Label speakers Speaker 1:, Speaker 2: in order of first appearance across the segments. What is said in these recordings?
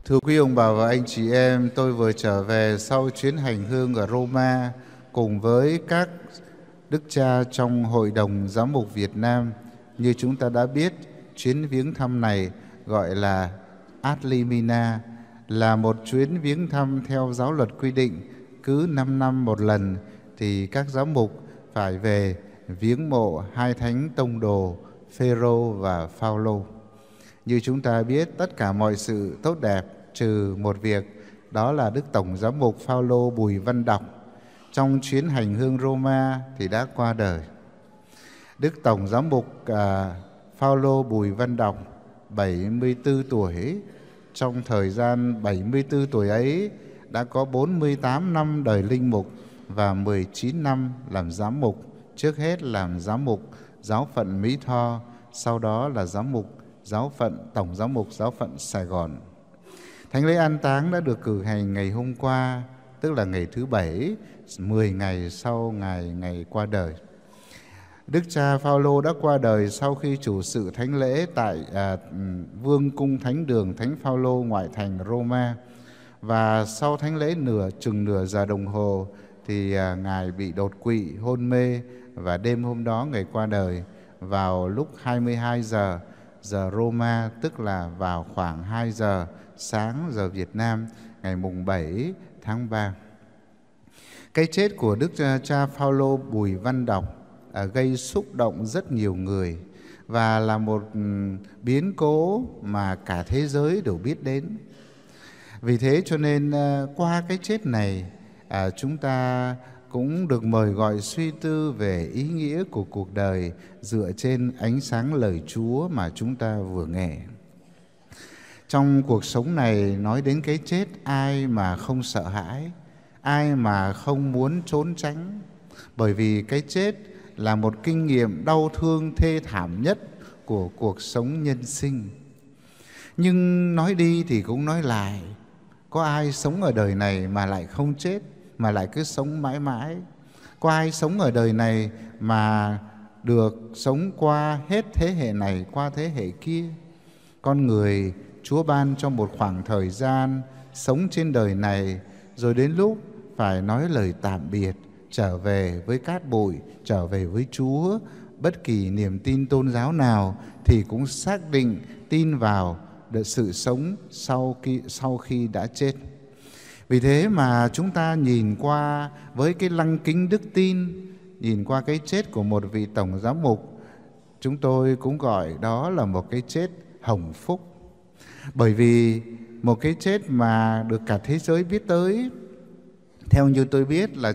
Speaker 1: Thưa quý ông bà và anh chị em, tôi vừa trở về sau chuyến hành hương ở Roma cùng với các đức cha trong Hội đồng Giám mục Việt Nam. Như chúng ta đã biết, chuyến viếng thăm này gọi là Ad Limina, là một chuyến viếng thăm theo giáo luật quy định. Cứ 5 năm một lần thì các giám mục phải về viếng mộ hai thánh tông đồ Phêrô và Phaolô. Như chúng ta biết, tất cả mọi sự tốt đẹp trừ một việc, đó là Đức Tổng Giám mục Phaolô Bùi Văn Đọc trong chuyến hành hương Roma thì đã qua đời. Đức Tổng Giám mục Phaolô Bùi Văn Đọc 74 tuổi. Trong thời gian 74 tuổi ấy đã có 48 năm đời linh mục và 19 năm làm giám mục. Trước hết làm giám mục giáo phận Mỹ Tho, sau đó là giám mục giáo phận Tổng Giám mục giáo phận Sài Gòn. Thánh lễ an táng đã được cử hành ngày hôm qua, tức là ngày thứ Bảy, 10 ngày sau ngày qua đời. Đức cha Phaolô đã qua đời sau khi chủ sự thánh lễ tại Vương cung Thánh đường Thánh Phaolô ngoại thành Roma. Và sau thánh lễ chừng nửa giờ đồng hồ thì ngài bị đột quỵ, hôn mê, và đêm hôm đó ngày qua đời vào lúc 22 giờ Roma, tức là vào khoảng 2 giờ sáng giờ Việt Nam, ngày mùng 7 tháng 3. Cái chết của Đức cha Phaolô Bùi Văn Đọc gây xúc động rất nhiều người và là một biến cố mà cả thế giới đều biết đến. Vì thế cho nên qua cái chết này chúng ta cũng được mời gọi suy tư về ý nghĩa của cuộc đời dựa trên ánh sáng lời Chúa mà chúng ta vừa nghe. Trong cuộc sống này nói đến cái chết, ai mà không sợ hãi, ai mà không muốn trốn tránh, bởi vì cái chết là một kinh nghiệm đau thương thê thảm nhất của cuộc sống nhân sinh. Nhưng nói đi thì cũng nói lại, có ai sống ở đời này mà lại không chết, mà lại cứ sống mãi mãi? Có ai sống ở đời này mà được sống qua hết thế hệ này qua thế hệ kia? Con người Chúa ban cho một khoảng thời gian sống trên đời này, rồi đến lúc phải nói lời tạm biệt, trở về với cát bụi, trở về với Chúa. Bất kỳ niềm tin tôn giáo nào thì cũng xác định tin vào sự sống sau khi đã chết. Vì thế mà chúng ta nhìn qua với cái lăng kính đức tin, nhìn qua cái chết của một vị tổng giám mục, chúng tôi cũng gọi đó là một cái chết hồng phúc. Bởi vì một cái chết mà được cả thế giới biết tới. Theo như tôi biết là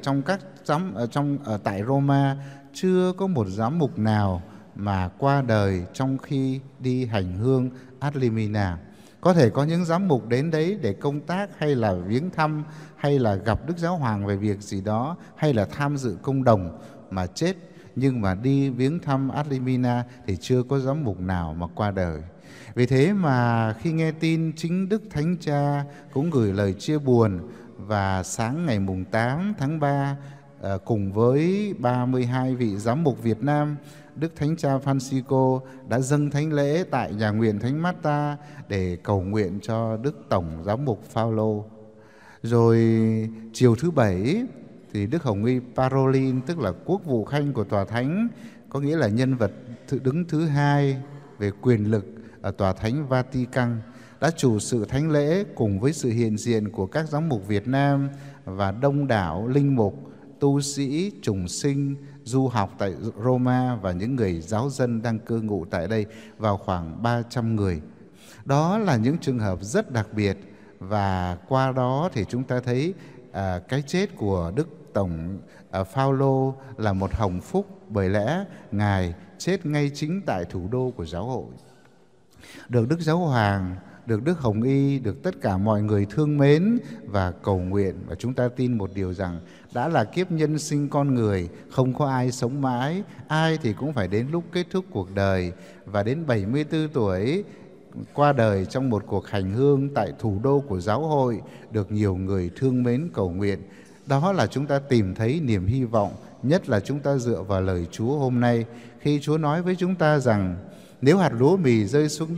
Speaker 1: tại Roma chưa có một giám mục nào mà qua đời trong khi đi hành hương Ad Limina. Có thể có những giám mục đến đấy để công tác hay là viếng thăm hay là gặp Đức Giáo Hoàng về việc gì đó hay là tham dự công đồng mà chết. Nhưng mà đi viếng thăm Ad Limina thì chưa có giám mục nào mà qua đời. Vì thế mà khi nghe tin, chính Đức Thánh Cha cũng gửi lời chia buồn, và sáng ngày mùng 8 tháng 3 cùng với 32 vị giám mục Việt Nam, Đức Thánh Cha Francisco đã dâng thánh lễ tại nhà nguyện Thánh Marta để cầu nguyện cho Đức Tổng Giám mục Phaolô. Rồi chiều thứ Bảy thì Đức Hồng Y Parolin, tức là quốc vụ khanh của Tòa Thánh, có nghĩa là nhân vật đứng thứ hai về quyền lực ở Tòa Thánh Vatican, đã chủ sự thánh lễ cùng với sự hiện diện của các giám mục Việt Nam và đông đảo linh mục, tu sĩ, chủng sinh, du học tại Roma và những người giáo dân đang cư ngụ tại đây, vào khoảng 300 người. Đó là những trường hợp rất đặc biệt, và qua đó thì chúng ta thấy cái chết của Đức Tổng Phaolô là một hồng phúc, bởi lẽ Ngài chết ngay chính tại thủ đô của giáo hội. Được Đức Giáo Hoàng, được Đức Hồng Y, được tất cả mọi người thương mến và cầu nguyện. Và chúng ta tin một điều rằng đã là kiếp nhân sinh con người, không có ai sống mãi, ai thì cũng phải đến lúc kết thúc cuộc đời. Và đến 74 tuổi qua đời trong một cuộc hành hương tại thủ đô của giáo hội, được nhiều người thương mến cầu nguyện. Đó là chúng ta tìm thấy niềm hy vọng, nhất là chúng ta dựa vào lời Chúa hôm nay, khi Chúa nói với chúng ta rằng nếu hạt lúa mì rơi xuống đất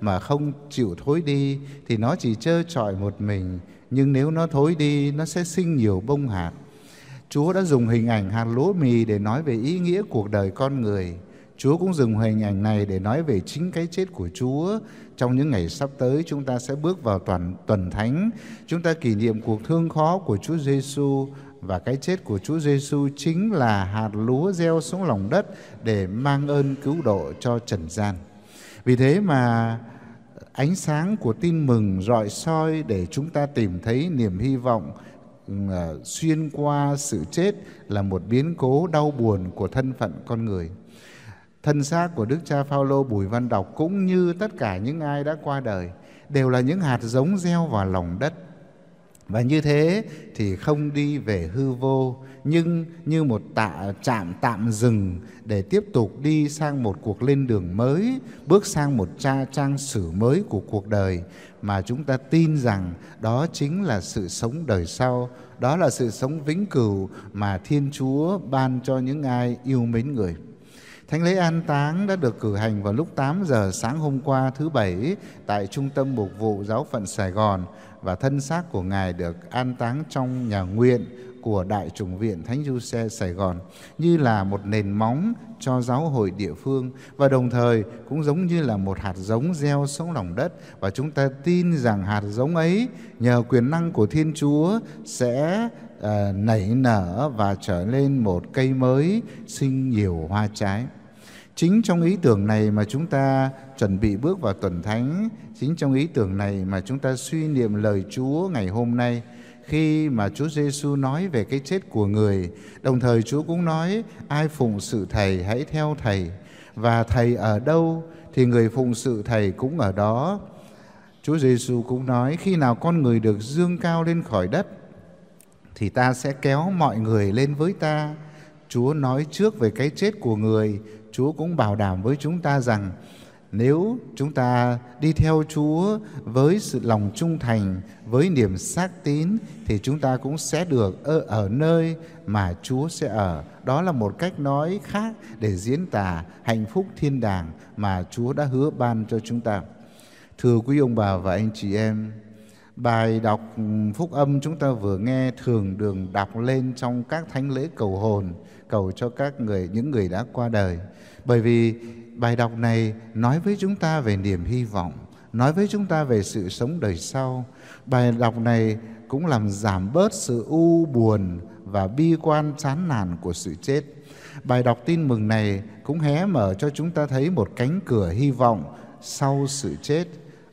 Speaker 1: mà không chịu thối đi thì nó chỉ trơ trọi một mình, nhưng nếu nó thối đi nó sẽ sinh nhiều bông hạt. Chúa đã dùng hình ảnh hạt lúa mì để nói về ý nghĩa cuộc đời con người. Chúa cũng dùng hình ảnh này để nói về chính cái chết của Chúa. Trong những ngày sắp tới, chúng ta sẽ bước vào tuần thánh. Chúng ta kỷ niệm cuộc thương khó của Chúa Giêsu, và cái chết của Chúa Giêsu chính là hạt lúa gieo xuống lòng đất để mang ơn cứu độ cho trần gian. Vì thế mà ánh sáng của tin mừng rọi soi để chúng ta tìm thấy niềm hy vọng xuyên qua sự chết là một biến cố đau buồn của thân phận con người. Thân xác của Đức cha Phaolô Bùi Văn Đọc cũng như tất cả những ai đã qua đời đều là những hạt giống gieo vào lòng đất. Và như thế thì không đi về hư vô, nhưng như một trạm tạm dừng để tiếp tục đi sang một cuộc lên đường mới, bước sang một trang sử mới của cuộc đời mà chúng ta tin rằng đó chính là sự sống đời sau, đó là sự sống vĩnh cửu mà Thiên Chúa ban cho những ai yêu mến Người. Thánh lễ an táng đã được cử hành vào lúc 8 giờ sáng hôm qua thứ Bảy tại Trung tâm Mục vụ Giáo phận Sài Gòn, và thân xác của Ngài được an táng trong nhà nguyện của Đại chủng viện Thánh Giuse Sài Gòn như là một nền móng cho giáo hội địa phương, và đồng thời cũng giống như là một hạt giống gieo xuống lòng đất. Và chúng ta tin rằng hạt giống ấy nhờ quyền năng của Thiên Chúa sẽ nảy nở và trở nên một cây mới sinh nhiều hoa trái. Chính trong ý tưởng này mà chúng ta chuẩn bị bước vào tuần thánh, chính trong ý tưởng này mà chúng ta suy niệm lời Chúa ngày hôm nay, khi mà Chúa Giêsu nói về cái chết của Người. Đồng thời Chúa cũng nói ai phụng sự Thầy hãy theo Thầy, và Thầy ở đâu thì người phụng sự Thầy cũng ở đó. Chúa Giêsu cũng nói khi nào con người được dương cao lên khỏi đất thì ta sẽ kéo mọi người lên với ta. Chúa nói trước về cái chết của Người. Chúa cũng bảo đảm với chúng ta rằng nếu chúng ta đi theo Chúa với sự lòng trung thành, với niềm xác tín, thì chúng ta cũng sẽ được ở nơi mà Chúa sẽ ở. Đó là một cách nói khác để diễn tả hạnh phúc thiên đàng mà Chúa đã hứa ban cho chúng ta. Thưa quý ông bà và anh chị em, bài đọc phúc âm chúng ta vừa nghe thường được đọc lên trong các thánh lễ cầu hồn, cầu cho những người đã qua đời. Bởi vì bài đọc này nói với chúng ta về niềm hy vọng, nói với chúng ta về sự sống đời sau. Bài đọc này cũng làm giảm bớt sự u buồn và bi quan chán nản của sự chết. Bài đọc tin mừng này cũng hé mở cho chúng ta thấy một cánh cửa hy vọng sau sự chết.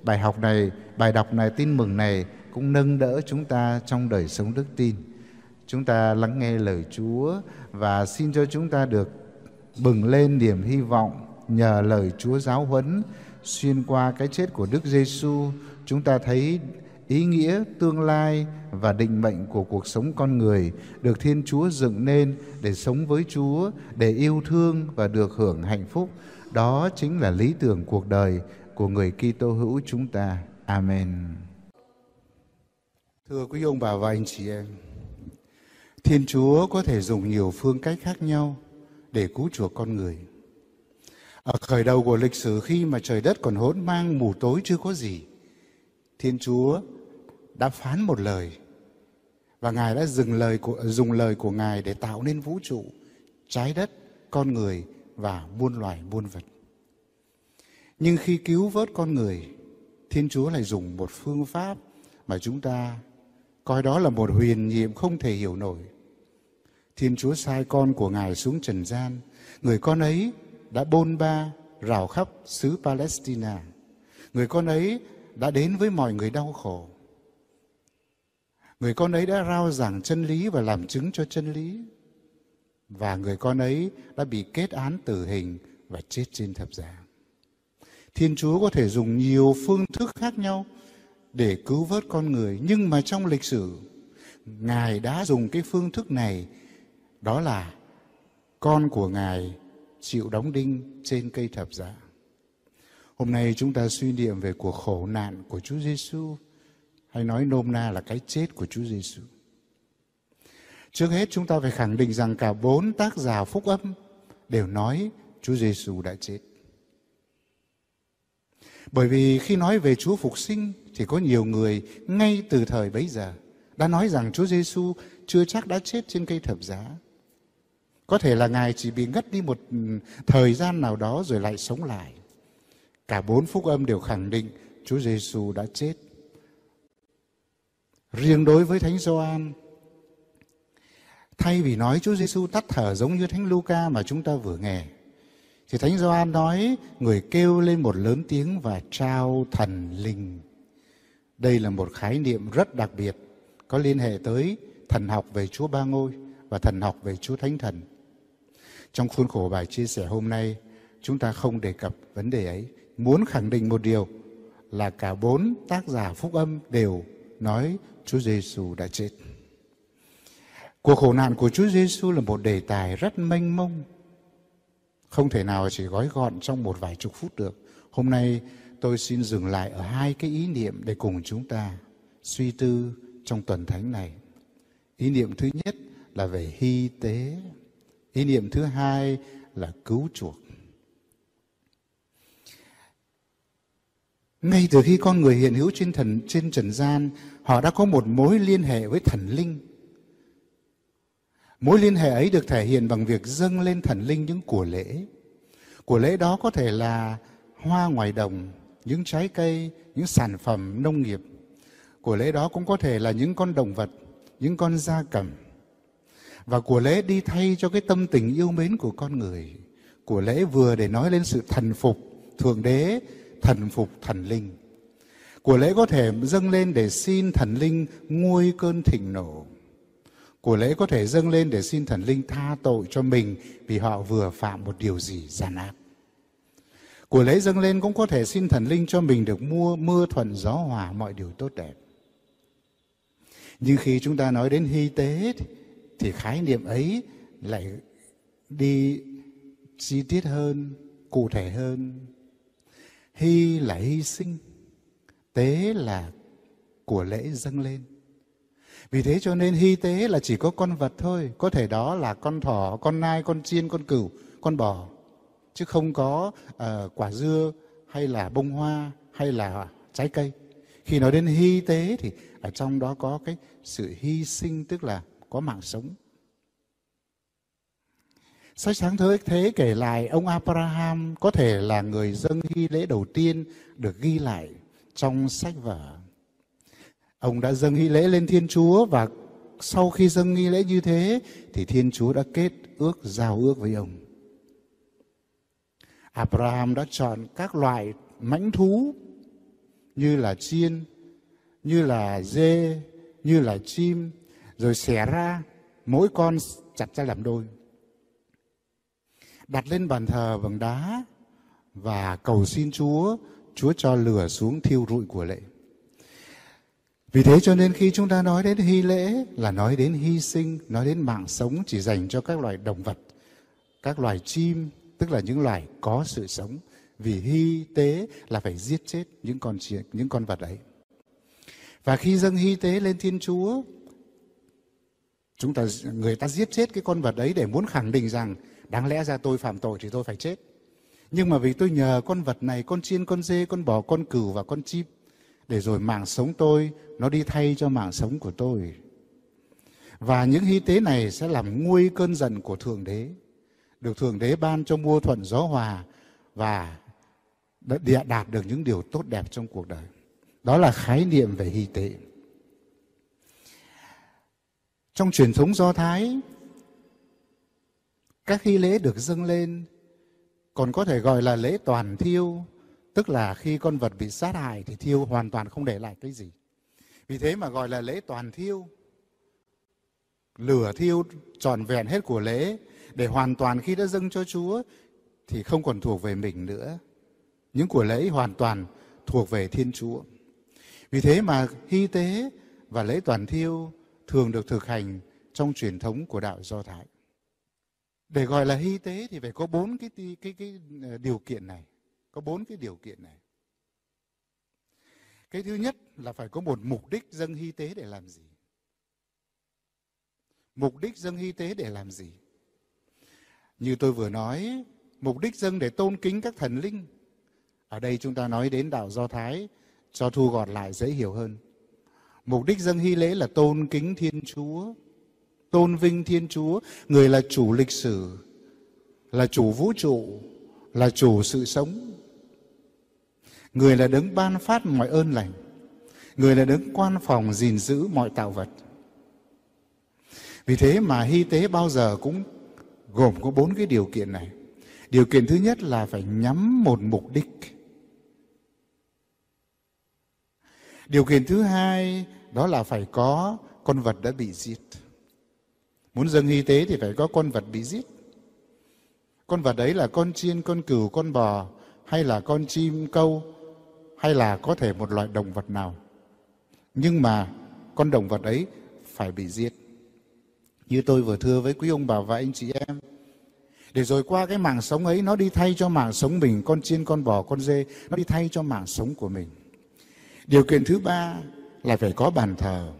Speaker 1: Bài đọc này, tin mừng này cũng nâng đỡ chúng ta trong đời sống đức tin. Chúng ta lắng nghe lời Chúa và xin cho chúng ta được bừng lên niềm hy vọng nhờ lời Chúa giáo huấn. Xuyên qua cái chết của Đức Giêsu, chúng ta thấy ý nghĩa tương lai và định mệnh của cuộc sống con người được Thiên Chúa dựng nên để sống với Chúa, để yêu thương và được hưởng hạnh phúc. Đó chính là lý tưởng cuộc đời của người Kitô hữu chúng ta. Amen. Thưa quý ông bà và anh chị em, Thiên Chúa có thể dùng nhiều phương cách khác nhau để cứu chuộc con người. Ở khởi đầu của lịch sử, khi mà trời đất còn hỗn mang mù tối chưa có gì, Thiên Chúa đã phán một lời, và Ngài đã dùng lời của Ngài để tạo nên vũ trụ, trái đất, con người và muôn loài muôn vật. Nhưng khi cứu vớt con người, Thiên Chúa lại dùng một phương pháp mà chúng ta coi đó là một huyền nhiệm không thể hiểu nổi. Thiên Chúa sai con của Ngài xuống trần gian. Người con ấy đã bôn ba rào khắp xứ Palestine. Người con ấy đã đến với mọi người đau khổ. Người con ấy đã rao giảng chân lý và làm chứng cho chân lý. Và người con ấy đã bị kết án tử hình và chết trên thập giá. Thiên Chúa có thể dùng nhiều phương thức khác nhau để cứu vớt con người, nhưng mà trong lịch sử, Ngài đã dùng cái phương thức này, đó là con của Ngài chịu đóng đinh trên cây thập giá. Hôm nay chúng ta suy niệm về cuộc khổ nạn của Chúa Giêsu, hay nói nôm na là cái chết của Chúa Giêsu. Trước hết chúng ta phải khẳng định rằng cả 4 tác giả phúc âm đều nói Chúa Giêsu đã chết. Bởi vì khi nói về Chúa phục sinh thì có nhiều người ngay từ thời bấy giờ đã nói rằng Chúa Giêsu chưa chắc đã chết trên cây thập giá. Có thể là Ngài chỉ bị ngất đi một thời gian nào đó rồi lại sống lại. Cả 4 phúc âm đều khẳng định Chúa Giêsu đã chết. Riêng đối với Thánh Gioan, thay vì nói Chúa Giêsu tắt thở giống như Thánh Luca mà chúng ta vừa nghe, thì Thánh Gioan nói người kêu lên một lớn tiếng và trao thần linh. Đây là một khái niệm rất đặc biệt, có liên hệ tới thần học về Chúa Ba Ngôi và thần học về Chúa Thánh Thần. Trong khuôn khổ bài chia sẻ hôm nay, chúng ta không đề cập vấn đề ấy. Muốn khẳng định một điều là cả 4 tác giả phúc âm đều nói Chúa Giêsu đã chết. Cuộc khổ nạn của Chúa Giêsu là một đề tài rất mênh mông, không thể nào chỉ gói gọn trong một vài chục phút được. Hôm nay tôi xin dừng lại ở 2 cái ý niệm để cùng chúng ta suy tư trong tuần thánh này. Ý niệm thứ nhất là về hy tế. Ý niệm thứ hai là cứu chuộc. Ngay từ khi con người hiện hữu trên trần gian, họ đã có một mối liên hệ với thần linh. Mối liên hệ ấy được thể hiện bằng việc dâng lên thần linh những của lễ. Của lễ đó có thể là hoa ngoài đồng, những trái cây, những sản phẩm nông nghiệp. Của lễ đó cũng có thể là những con động vật, những con gia cầm. Và của lễ đi thay cho cái tâm tình yêu mến của con người. Của lễ vừa để nói lên sự thần phục Thượng Đế, thần phục thần linh. Của lễ có thể dâng lên để xin thần linh nguôi cơn thịnh nộ. Của lễ có thể dâng lên để xin thần linh tha tội cho mình vì họ vừa phạm một điều gì gian ác. Của lễ dâng lên cũng có thể xin thần linh cho mình được mưa thuận gió hòa, mọi điều tốt đẹp. Nhưng khi chúng ta nói đến hy tế thì khái niệm ấy lại đi chi tiết hơn, cụ thể hơn. Hy là hy sinh, tế là của lễ dâng lên. Vì thế cho nên hy tế là chỉ có con vật thôi. Có thể đó là con thỏ, con nai, con chiên, con cừu, con bò. Chứ không có quả dưa hay là bông hoa hay là trái cây. Khi nói đến hy tế thì ở trong đó có cái sự hy sinh, tức là có mạng sống. Sách Sáng Thế kể lại ông Abraham có thể là người dâng hy lễ đầu tiên được ghi lại trong sách vở. Ông đã dâng hy lễ lên Thiên Chúa và sau khi dâng nghi lễ như thế thì Thiên Chúa đã kết giao ước với ông. Abraham đã chọn các loại mãnh thú như là chiên, như là dê, như là chim, rồi xẻ ra, mỗi con chặt ra làm đôi. Đặt lên bàn thờ bằng đá và cầu xin Chúa cho lửa xuống thiêu rụi của lễ. Vì thế cho nên khi chúng ta nói đến hy lễ là nói đến hy sinh, nói đến mạng sống chỉ dành cho các loài động vật, các loài chim, tức là những loài có sự sống. Vì hy tế là phải giết chết những con vật ấy. Và khi dâng hy tế lên Thiên Chúa, người ta giết chết cái con vật ấy để muốn khẳng định rằng đáng lẽ ra tôi phạm tội thì tôi phải chết. Nhưng mà vì tôi nhờ con vật này, con chiên, con dê, con bò, con cừu và con chim, để rồi mạng sống tôi nó đi thay cho mạng sống của tôi. Và những hy tế này sẽ làm nguôi cơn giận của Thượng Đế, được Thượng Đế ban cho mưa thuận gió hòa và đạt được những điều tốt đẹp trong cuộc đời. Đó là khái niệm về hy tế. Trong truyền thống Do Thái, các hy lễ được dâng lên còn có thể gọi là lễ toàn thiêu, tức là khi con vật bị sát hại thì thiêu hoàn toàn không để lại cái gì. Vì thế mà gọi là lễ toàn thiêu. Lửa thiêu trọn vẹn hết của lễ để hoàn toàn khi đã dâng cho Chúa thì không còn thuộc về mình nữa. Những của lễ hoàn toàn thuộc về Thiên Chúa. Vì thế mà hy tế và lễ toàn thiêu thường được thực hành trong truyền thống của đạo Do Thái. Để gọi là hy tế thì phải có 4 cái điều kiện này. Có 4 cái điều kiện này. Cái thứ nhất là phải có một mục đích dâng hy tế để làm gì? Mục đích dâng hy tế để làm gì? Như tôi vừa nói, mục đích dâng để tôn kính các thần linh. Ở đây chúng ta nói đến đạo Do Thái cho thu gọn lại dễ hiểu hơn. Mục đích dâng hy lễ là tôn kính Thiên Chúa, tôn vinh Thiên Chúa, người là chủ lịch sử, là chủ vũ trụ, là chủ sự sống. Người là đấng ban phát mọi ơn lành, người là đấng quan phòng gìn giữ mọi tạo vật. Vì thế mà hy tế bao giờ cũng gồm có 4 cái điều kiện này. Điều kiện thứ nhất là phải nhắm một mục đích. Điều kiện thứ hai đó là phải có con vật đã bị giết. Muốn dâng hy tế thì phải có con vật bị giết. Con vật ấy là con chiên, con cừu, con bò, hay là con chim câu, hay là có thể một loại động vật nào. Nhưng mà con động vật ấy phải bị giết. Như tôi vừa thưa với quý ông bà và anh chị em, để rồi qua cái mạng sống ấy nó đi thay cho mạng sống mình, con chiên, con bò, con dê, nó đi thay cho mạng sống của mình. Điều kiện thứ ba là phải có bàn thờ.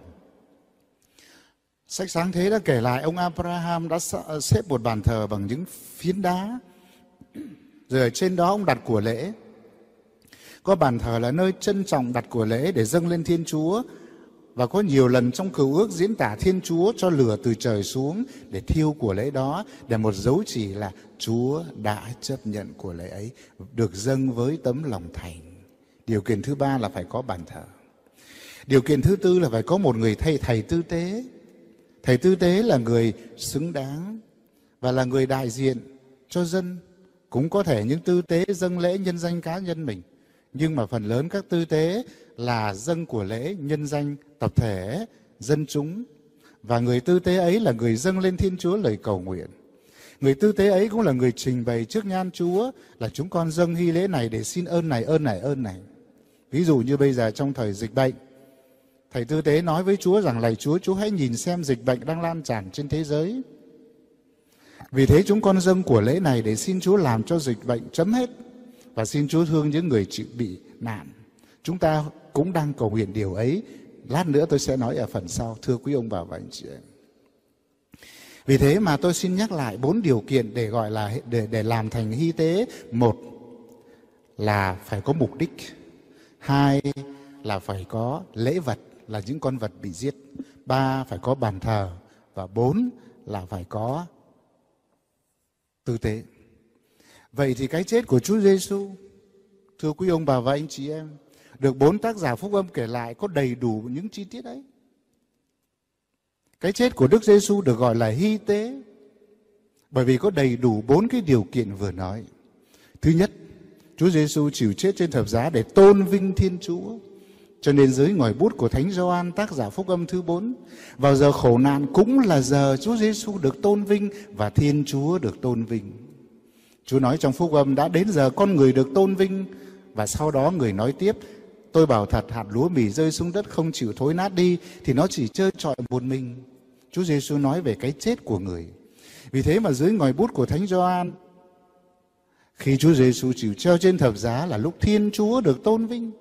Speaker 1: Sách Sáng Thế đã kể lại ông Abraham đã xếp một bàn thờ bằng những phiến đá, rồi ở trên đó ông đặt của lễ. Có bàn thờ là nơi trân trọng đặt của lễ để dâng lên Thiên Chúa, và có nhiều lần trong Cựu Ước diễn tả Thiên Chúa cho lửa từ trời xuống để thiêu của lễ đó, để một dấu chỉ là Chúa đã chấp nhận của lễ ấy, được dâng với tấm lòng thành. Điều kiện thứ ba là phải có bàn thờ. Điều kiện thứ tư là phải có một người thầy tư tế. Thầy tư tế là người xứng đáng và là người đại diện cho dân. Cũng có thể những tư tế dâng lễ nhân danh cá nhân mình, nhưng mà phần lớn các tư tế là dâng của lễ nhân danh tập thể, dân chúng. Và người tư tế ấy là người dâng lên Thiên Chúa lời cầu nguyện. Người tư tế ấy cũng là người trình bày trước nhan Chúa là chúng con dâng hy lễ này để xin ơn này, ơn này, ơn này. Ví dụ như bây giờ trong thời dịch bệnh, thầy tư tế nói với Chúa rằng: lạy Chúa, Chúa hãy nhìn xem dịch bệnh đang lan tràn trên thế giới. Vì thế chúng con dâng của lễ này để xin Chúa làm cho dịch bệnh chấm hết, và xin Chúa thương những người bị nạn. Chúng ta cũng đang cầu nguyện điều ấy. Lát nữa tôi sẽ nói ở phần sau, thưa quý ông bà và anh chị em. Vì thế mà tôi xin nhắc lại 4 điều kiện để gọi là để làm thành hy tế. 1 là phải có mục đích. 2 là phải có lễ vật, là những con vật bị giết. 3 phải có bàn thờ. Và 4 là phải có tư tế. Vậy thì cái chết của Chúa Giêsu, thưa quý ông bà và anh chị em, được 4 tác giả phúc âm kể lại có đầy đủ những chi tiết ấy. Cái chết của Đức Giêsu được gọi là hy tế bởi vì có đầy đủ 4 cái điều kiện vừa nói. Thứ nhất, Chúa Giêsu chịu chết trên thập giá để tôn vinh Thiên Chúa. Cho nên dưới ngòi bút của Thánh Gioan, tác giả phúc âm thứ 4, vào giờ khổ nạn cũng là giờ Chúa Giêsu được tôn vinh và Thiên Chúa được tôn vinh. Chúa nói trong phúc âm: đã đến giờ con người được tôn vinh. Và sau đó người nói tiếp: tôi bảo thật, hạt lúa mì rơi xuống đất không chịu thối nát đi thì nó chỉ trơ trọi một mình. Chúa Giêsu nói về cái chết của người. Vì thế mà dưới ngòi bút của Thánh Gioan, khi Chúa Giêsu chịu treo trên thập giá là lúc Thiên Chúa được tôn vinh.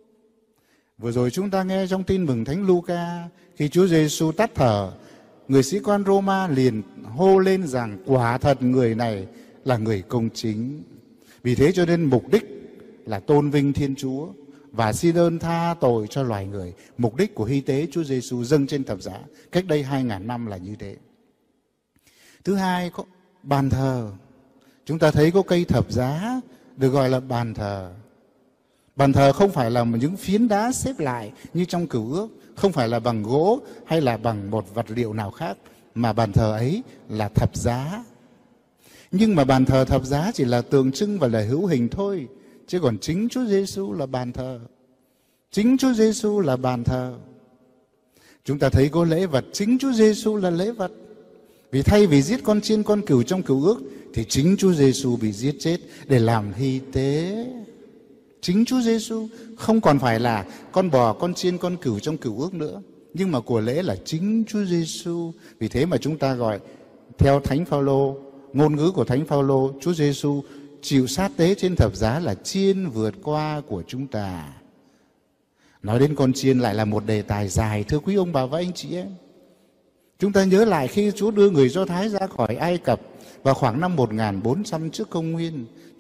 Speaker 1: Vừa rồi chúng ta nghe trong tin mừng Thánh Luca, khi Chúa Giêsu tắt thở, người sĩ quan Roma liền hô lên rằng quả thật người này là người công chính. Vì thế cho nên mục đích là tôn vinh Thiên Chúa và xin ơn tha tội cho loài người. Mục đích của hy tế Chúa Giêsu dâng trên thập giá cách đây 2000 năm là như thế. Thứ hai, có bàn thờ. Chúng ta thấy có cây thập giá được gọi là bàn thờ. Bàn thờ không phải là những phiến đá xếp lại như trong Cựu Ước, không phải là bằng gỗ hay là bằng một vật liệu nào khác, mà bàn thờ ấy là thập giá. Nhưng mà bàn thờ thập giá chỉ là tượng trưng và là hữu hình thôi, chứ còn chính Chúa Giêsu là bàn thờ. Chính Chúa Giêsu là bàn thờ. Chúng ta thấy có lễ vật, chính Chúa Giêsu là lễ vật. Vì thay vì giết con chiên con cừu trong Cựu Ước thì chính Chúa Giêsu bị giết chết để làm hy tế. Chính Chúa Giêsu không còn phải là con bò, con chiên, con cừu trong Cựu Ước nữa, nhưng mà của lễ là chính Chúa Giêsu. Vì thế mà chúng ta gọi theo Thánh Phaolô, ngôn ngữ của Thánh Phaolô, Chúa Giêsu chịu sát tế trên thập giá là chiên vượt qua của chúng ta. Nói đến con chiên lại là một đề tài dài, thưa quý ông bà và anh chị em. Chúng ta nhớ lại khi Chúa đưa người Do Thái ra khỏi Ai Cập vào khoảng năm 1400 trước công nguyên,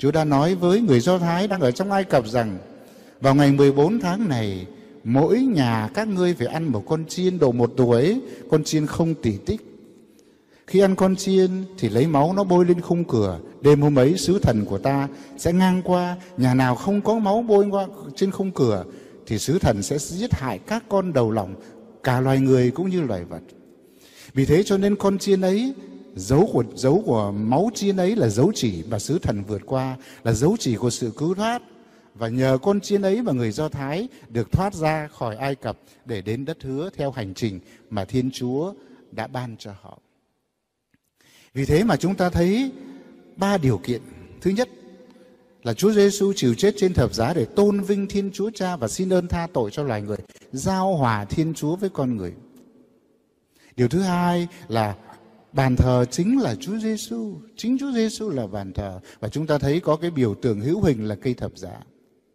Speaker 1: Chúa đã nói với người Do Thái đang ở trong Ai Cập rằng vào ngày 14 tháng này, mỗi nhà các ngươi phải ăn một con chiên độ 1 tuổi, con chiên không tỉ tích. Khi ăn con chiên thì lấy máu nó bôi lên khung cửa. Đêm hôm ấy sứ thần của ta sẽ ngang qua, nhà nào không có máu bôi qua trên khung cửa thì sứ thần sẽ giết hại các con đầu lòng, cả loài người cũng như loài vật. Vì thế cho nên con chiên ấy, dấu của máu chiên ấy là dấu chỉ mà sứ thần vượt qua, là dấu chỉ của sự cứu thoát. Và nhờ con chiên ấy mà người Do Thái được thoát ra khỏi Ai Cập để đến đất hứa theo hành trình mà Thiên Chúa đã ban cho họ. Vì thế mà chúng ta thấy 3 điều kiện. Thứ nhất là Chúa Giêsu chịu chết trên thập giá để tôn vinh Thiên Chúa Cha và xin ơn tha tội cho loài người, giao hòa Thiên Chúa với con người. Điều thứ hai là bàn thờ chính là Chúa Giêsu, chính Chúa Giêsu là bàn thờ, và chúng ta thấy có cái biểu tượng hữu hình là cây thập giá.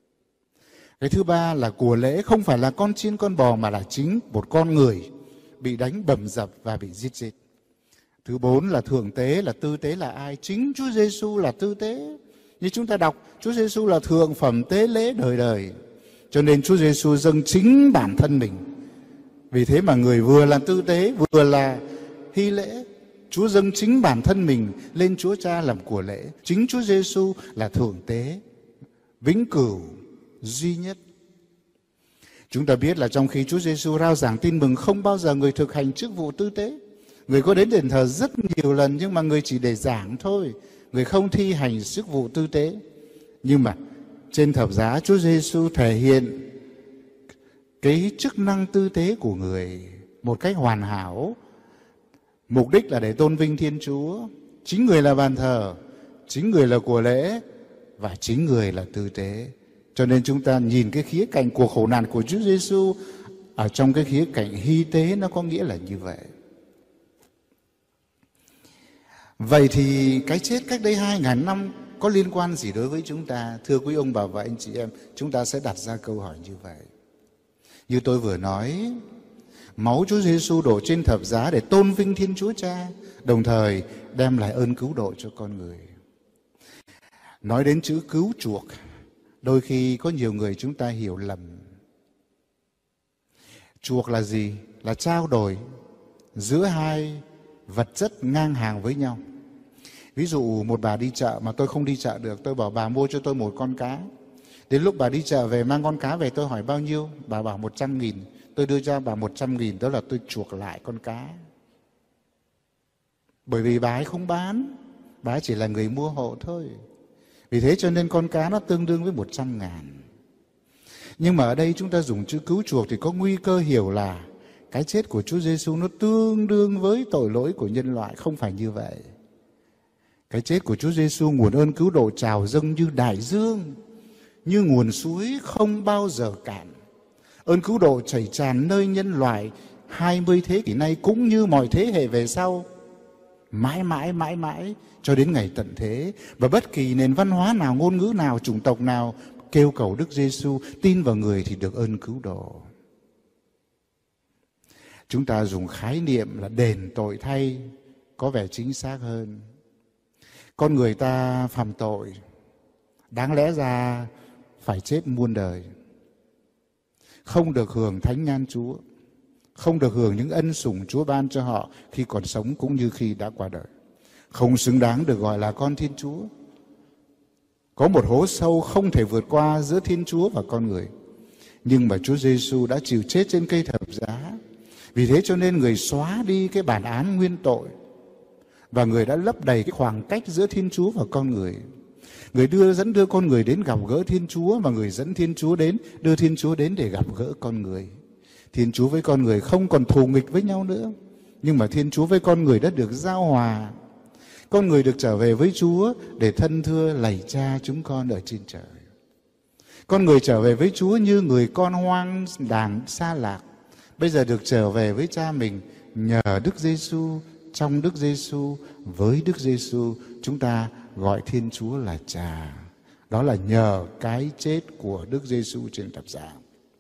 Speaker 1: Cái thứ ba là của lễ không phải là con chiên con bò mà là chính một con người bị đánh bầm dập và bị giết chết. Thứ bốn là thượng tế, là tư tế là ai? Chính Chúa Giêsu là tư tế. Như chúng ta đọc, Chúa Giêsu là thượng phẩm tế lễ đời đời. Cho nên Chúa Giêsu dâng chính bản thân mình. Vì thế mà người vừa là tư tế, vừa là hy lễ. Chúa dâng chính bản thân mình lên Chúa Cha làm của lễ. Chính Chúa Giêsu là thượng tế, vĩnh cửu, duy nhất. Chúng ta biết là trong khi Chúa Giêsu rao giảng tin mừng, không bao giờ người thực hành chức vụ tư tế. Người có đến đền thờ rất nhiều lần nhưng mà người chỉ để giảng thôi, người không thi hành chức vụ tư tế. Nhưng mà trên thập giá Chúa Giêsu thể hiện cái chức năng tư tế của người một cách hoàn hảo. Mục đích là để tôn vinh Thiên Chúa. Chính người là bàn thờ, chính người là của lễ và chính người là tư tế. Cho nên chúng ta nhìn cái khía cạnh của khổ nạn của Chúa Giêsu ở trong cái khía cạnh hy tế, nó có nghĩa là như vậy. Vậy thì cái chết cách đây 2000 năm có liên quan gì đối với chúng ta? Thưa quý ông bà và anh chị em, chúng ta sẽ đặt ra câu hỏi như vậy. Như tôi vừa nói, máu Chúa Giêsu đổ trên thập giá để tôn vinh Thiên Chúa Cha, đồng thời đem lại ơn cứu độ cho con người. Nói đến chữ cứu chuộc, đôi khi có nhiều người chúng ta hiểu lầm. Chuộc là gì? Là trao đổi giữa hai vật chất ngang hàng với nhau. Ví dụ một bà đi chợ mà tôi không đi chợ được, tôi bảo bà mua cho tôi một con cá. Đến lúc bà đi chợ về mang con cá về, tôi hỏi bao nhiêu, bà bảo 100.000. Tôi đưa cho bà 100.000, đó là tôi chuộc lại con cá. Bởi vì bà ấy không bán, bà ấy chỉ là người mua hộ thôi. Vì thế cho nên con cá nó tương đương với 100.000. Nhưng mà ở đây chúng ta dùng chữ cứu chuộc thì có nguy cơ hiểu là cái chết của Chúa Giêsu nó tương đương với tội lỗi của nhân loại. Không phải như vậy. Cái chết của Chúa Giêsu nguồn ơn cứu độ trào dâng như đại dương, như nguồn suối không bao giờ cạn. Ơn cứu độ chảy tràn nơi nhân loại 20 thế kỷ nay cũng như mọi thế hệ về sau, mãi mãi cho đến ngày tận thế. Và bất kỳ nền văn hóa nào, ngôn ngữ nào, chủng tộc nào kêu cầu Đức Giêsu, tin vào người thì được ơn cứu độ. Chúng ta dùng khái niệm là đền tội thay có vẻ chính xác hơn. Con người ta phạm tội, đáng lẽ ra phải chết muôn đời, không được hưởng thánh nhan Chúa, không được hưởng những ân sủng Chúa ban cho họ khi còn sống cũng như khi đã qua đời, không xứng đáng được gọi là con Thiên Chúa. Có một hố sâu không thể vượt qua giữa Thiên Chúa và con người. Nhưng mà Chúa Giêsu đã chịu chết trên cây thập giá. Vì thế cho nên người xóa đi cái bản án nguyên tội, và người đã lấp đầy cái khoảng cách giữa Thiên Chúa và con người. Người dẫn đưa con người đến gặp gỡ Thiên Chúa, và người dẫn Thiên Chúa đến, đưa Thiên Chúa đến để gặp gỡ con người. Thiên Chúa với con người không còn thù nghịch với nhau nữa, nhưng mà Thiên Chúa với con người đã được giao hòa. Con người được trở về với Chúa để thân thưa lạy Cha chúng con ở trên trời. Con người trở về với Chúa như người con hoang đàng xa lạc, bây giờ được trở về với Cha mình nhờ Đức Giêsu, trong Đức Giêsu, với Đức Giêsu. Chúng ta gọi Thiên Chúa là Cha. Đó là nhờ cái chết của Đức Giêsu trên thập giá.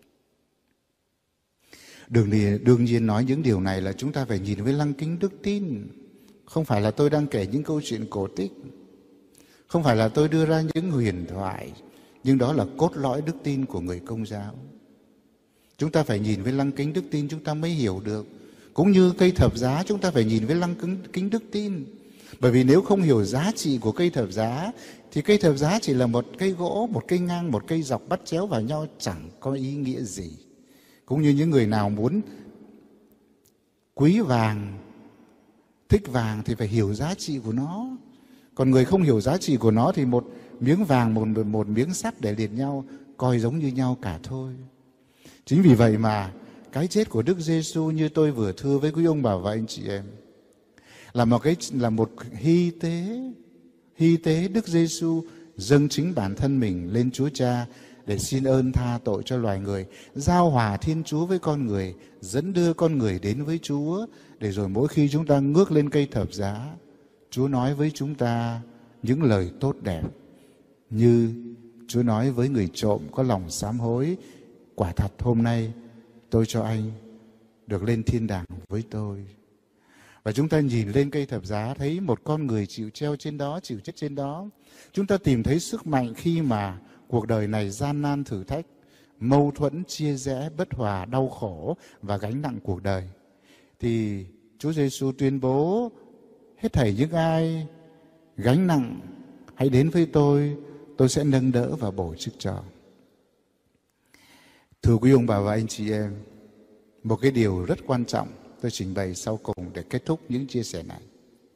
Speaker 1: Đương nhiên nói những điều này là chúng ta phải nhìn với lăng kính đức tin. Không phải là tôi đang kể những câu chuyện cổ tích. Không phải là tôi đưa ra những huyền thoại, nhưng đó là cốt lõi đức tin của người Công giáo. Chúng ta phải nhìn với lăng kính đức tin chúng ta mới hiểu được. Cũng như cây thập giá, chúng ta phải nhìn với lăng kính đức tin. Bởi vì nếu không hiểu giá trị của cây thập giá, thì cây thập giá chỉ là một cây gỗ, một cây ngang, một cây dọc bắt chéo vào nhau, chẳng có ý nghĩa gì. Cũng như những người nào muốn quý vàng, thích vàng thì phải hiểu giá trị của nó. Còn người không hiểu giá trị của nó thì một miếng vàng, một miếng sắt để liền nhau, coi giống như nhau cả thôi. Chính vì vậy mà cái chết của Đức Giêsu, như tôi vừa thưa với quý ông bà và anh chị em, là một hy tế Đức Giêsu dâng chính bản thân mình lên Chúa Cha để xin ơn tha tội cho loài người, giao hòa Thiên Chúa với con người, dẫn đưa con người đến với Chúa, để rồi mỗi khi chúng ta ngước lên cây thập giá, Chúa nói với chúng ta những lời tốt đẹp, như Chúa nói với người trộm có lòng sám hối: quả thật hôm nay tôi cho anh được lên thiên đàng với tôi. Và chúng ta nhìn lên cây thập giá, thấy một con người chịu treo trên đó, chịu chết trên đó. Chúng ta tìm thấy sức mạnh khi mà cuộc đời này gian nan thử thách, mâu thuẫn, chia rẽ, bất hòa, đau khổ và gánh nặng cuộc đời. Thì Chúa Giêsu tuyên bố: hết thảy những ai gánh nặng, hãy đến với tôi sẽ nâng đỡ và bổ chức cho. Thưa quý ông bà và anh chị em, một cái điều rất quan trọng tôi trình bày sau cùng để kết thúc những chia sẻ này.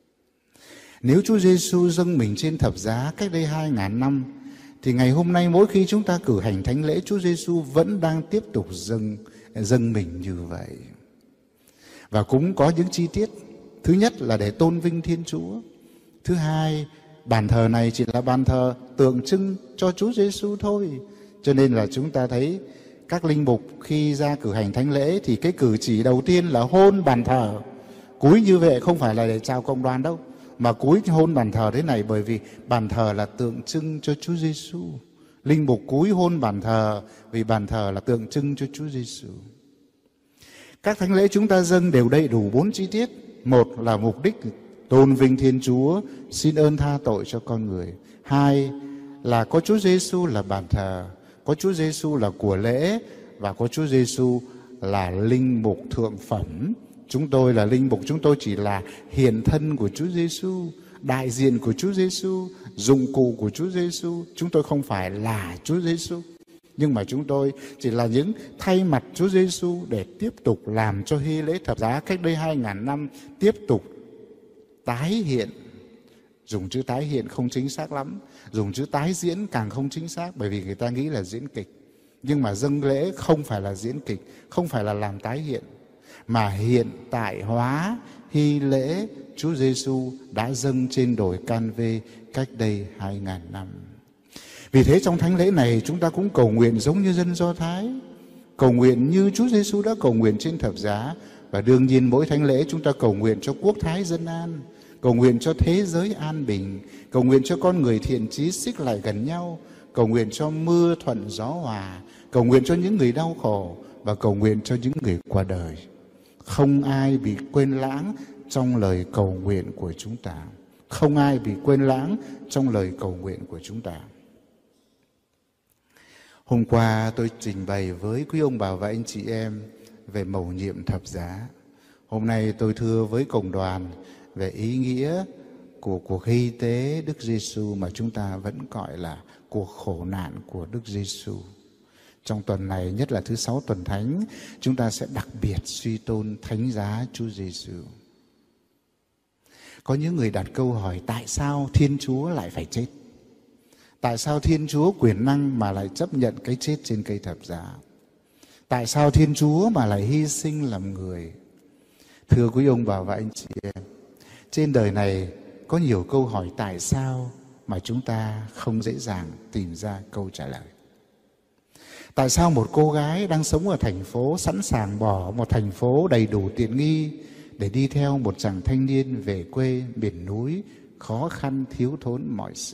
Speaker 1: Nếu Chúa Giêsu dâng mình trên thập giá cách đây 2000 năm, thì ngày hôm nay mỗi khi chúng ta cử hành thánh lễ, Chúa Giêsu vẫn đang tiếp tục dâng mình như vậy. Và cũng có những chi tiết. Thứ nhất là để tôn vinh Thiên Chúa. Thứ hai, bàn thờ này chỉ là bàn thờ tượng trưng cho Chúa Giêsu thôi. Cho nên là chúng ta thấy các linh mục khi ra cử hành thánh lễ thì cái cử chỉ đầu tiên là hôn bàn thờ. Cúi như vậy không phải là để chào cộng đoàn đâu, mà cúi hôn bàn thờ thế này bởi vì bàn thờ là tượng trưng cho Chúa Giêsu. Linh mục cúi hôn bàn thờ vì bàn thờ là tượng trưng cho Chúa Giêsu. Các thánh lễ chúng ta dâng đều đầy đủ 4 chi tiết. Một là mục đích tôn vinh Thiên Chúa, xin ơn tha tội cho con người. Hai là có Chúa Giêsu là bàn thờ, có Chúa Giêsu là của lễ, và có Chúa Giêsu là linh mục thượng phẩm. Chúng tôi là linh mục, chúng tôi chỉ là hiện thân của Chúa Giêsu, đại diện của Chúa Giêsu, dụng cụ của Chúa Giêsu. Chúng tôi không phải là Chúa Giêsu, nhưng mà chúng tôi chỉ là những thay mặt Chúa Giêsu để tiếp tục làm cho hy lễ thập giá cách đây 2000 năm tiếp tục tái hiện. Dùng chữ tái hiện không chính xác lắm, dùng chữ tái diễn càng không chính xác, bởi vì người ta nghĩ là diễn kịch. Nhưng mà dâng lễ không phải là diễn kịch, không phải là làm tái hiện, mà hiện tại hóa hy lễ Chúa Giêsu đã dâng trên đồi Can-vê cách đây 2000 năm. Vì thế trong thánh lễ này chúng ta cũng cầu nguyện giống như dân Do Thái, cầu nguyện như Chúa Giêsu đã cầu nguyện trên thập giá. Và đương nhiên mỗi thánh lễ chúng ta cầu nguyện cho quốc thái dân an, cầu nguyện cho thế giới an bình, cầu nguyện cho con người thiện chí xích lại gần nhau, cầu nguyện cho mưa thuận gió hòa, cầu nguyện cho những người đau khổ và cầu nguyện cho những người qua đời. Không ai bị quên lãng trong lời cầu nguyện của chúng ta. Không ai bị quên lãng trong lời cầu nguyện của chúng ta. Hôm qua tôi trình bày với quý ông bà và anh chị em về mầu nhiệm thập giá. Hôm nay tôi thưa với cộng đoàn về ý nghĩa của cuộc hy tế Đức Giêsu mà chúng ta vẫn gọi là cuộc khổ nạn của Đức Giêsu. Trong tuần này, nhất là thứ 6 tuần thánh, chúng ta sẽ đặc biệt suy tôn thánh giá Chúa Giêsu. Có những người đặt câu hỏi tại sao Thiên Chúa lại phải chết? Tại sao Thiên Chúa quyền năng mà lại chấp nhận cái chết trên cây thập giá? Tại sao Thiên Chúa mà lại hy sinh làm người? Thưa quý ông bà và anh chị em, trên đời này có nhiều câu hỏi tại sao mà chúng ta không dễ dàng tìm ra câu trả lời. Tại sao một cô gái đang sống ở thành phố sẵn sàng bỏ một thành phố đầy đủ tiện nghi để đi theo một chàng thanh niên về quê miền núi khó khăn thiếu thốn mọi sự?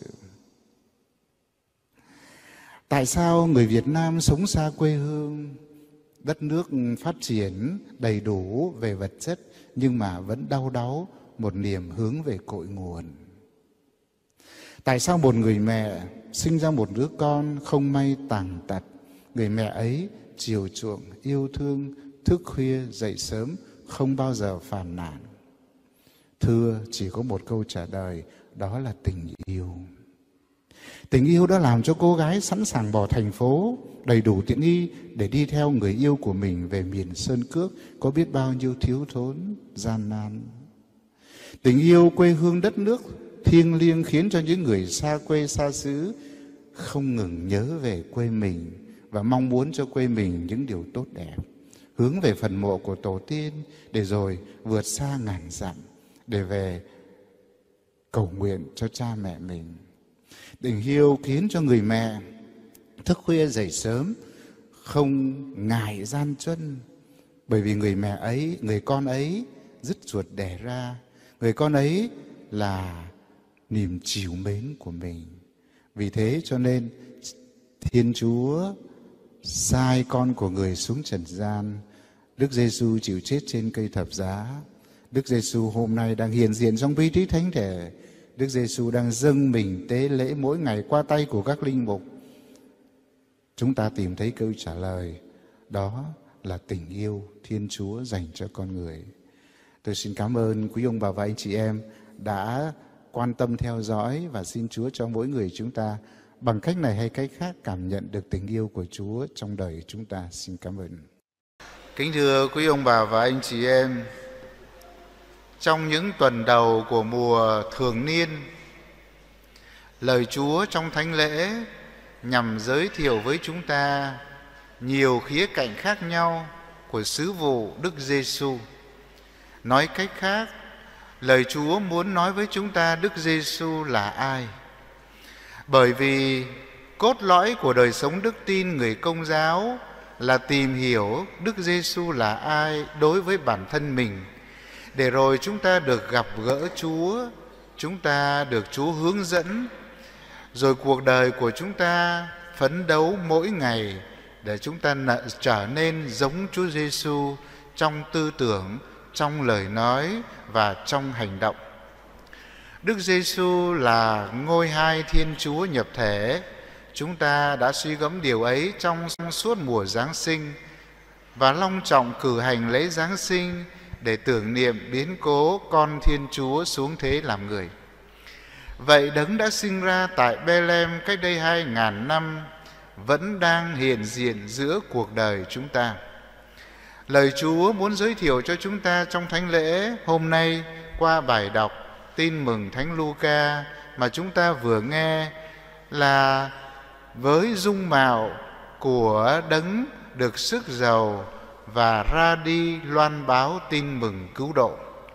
Speaker 1: Tại sao người Việt Nam sống xa quê hương, đất nước phát triển đầy đủ về vật chất nhưng mà vẫn đau đáu một niềm hướng về cội nguồn? Tại sao một người mẹ sinh ra một đứa con không may tàn tật, người mẹ ấy chiều chuộng, yêu thương, thức khuya dậy sớm, không bao giờ phàn nàn? Thưa, chỉ có một câu trả lời, đó là tình yêu. Tình yêu đã làm cho cô gái sẵn sàng bỏ thành phố đầy đủ tiện nghi để đi theo người yêu của mình về miền sơn cước, có biết bao nhiêu thiếu thốn, gian nan. Tình yêu quê hương đất nước thiêng liêng khiến cho những người xa quê xa xứ không ngừng nhớ về quê mình và mong muốn cho quê mình những điều tốt đẹp, hướng về phần mộ của tổ tiên để rồi vượt xa ngàn dặm để về cầu nguyện cho cha mẹ mình. Tình yêu khiến cho người mẹ thức khuya dậy sớm, không ngại gian truân, bởi vì người mẹ ấy, người con ấy dứt ruột đẻ ra, người con ấy là niềm trìu mến của mình. Vì thế cho nên Thiên Chúa sai con của người xuống trần gian. Đức Giêsu chịu chết trên cây thập giá. Đức Giêsu hôm nay đang hiện diện trong vị trí thánh thể. Đức Giêsu đang dâng mình tế lễ mỗi ngày qua tay của các linh mục. Chúng ta tìm thấy câu trả lời, đó là tình yêu Thiên Chúa dành cho con người. Tôi xin cảm ơn quý ông bà và anh chị em đã quan tâm theo dõi, và xin Chúa cho mỗi người chúng ta bằng cách này hay cách khác cảm nhận được tình yêu của Chúa trong đời chúng ta. Xin cảm ơn. Kính thưa quý ông bà và anh chị em, trong những tuần đầu của mùa thường niên, lời Chúa trong thánh lễ nhằm giới thiệu với chúng ta nhiều khía cạnh khác nhau của sứ vụ Đức Giêsu. Nói cách khác, lời Chúa muốn nói với chúng ta Đức Giêsu là ai. Bởi vì cốt lõi của đời sống đức tin người Công giáo là tìm hiểu Đức Giêsu là ai đối với bản thân mình, để rồi chúng ta được gặp gỡ Chúa, chúng ta được Chúa hướng dẫn, rồi cuộc đời của chúng ta phấn đấu mỗi ngày để chúng ta trở nên giống Chúa Giêsu trong tư tưởng, trong lời nói và trong hành động. Đức Giêsu là ngôi hai Thiên Chúa nhập thể. Chúng ta đã suy gẫm điều ấy trong suốt mùa Giáng sinh và long trọng cử hành lễ Giáng sinh để tưởng niệm biến cố con Thiên Chúa xuống thế làm người. Vậy Đấng đã sinh ra tại Bethlehem cách đây 2000 năm vẫn đang hiện diện giữa cuộc đời chúng ta. Lời Chúa muốn giới thiệu cho chúng ta trong thánh lễ hôm nay qua bài đọc Tin mừng Thánh Luca mà chúng ta vừa nghe là với dung mạo của Đấng được sức giàu và ra đi loan báo tin mừng cứu độ.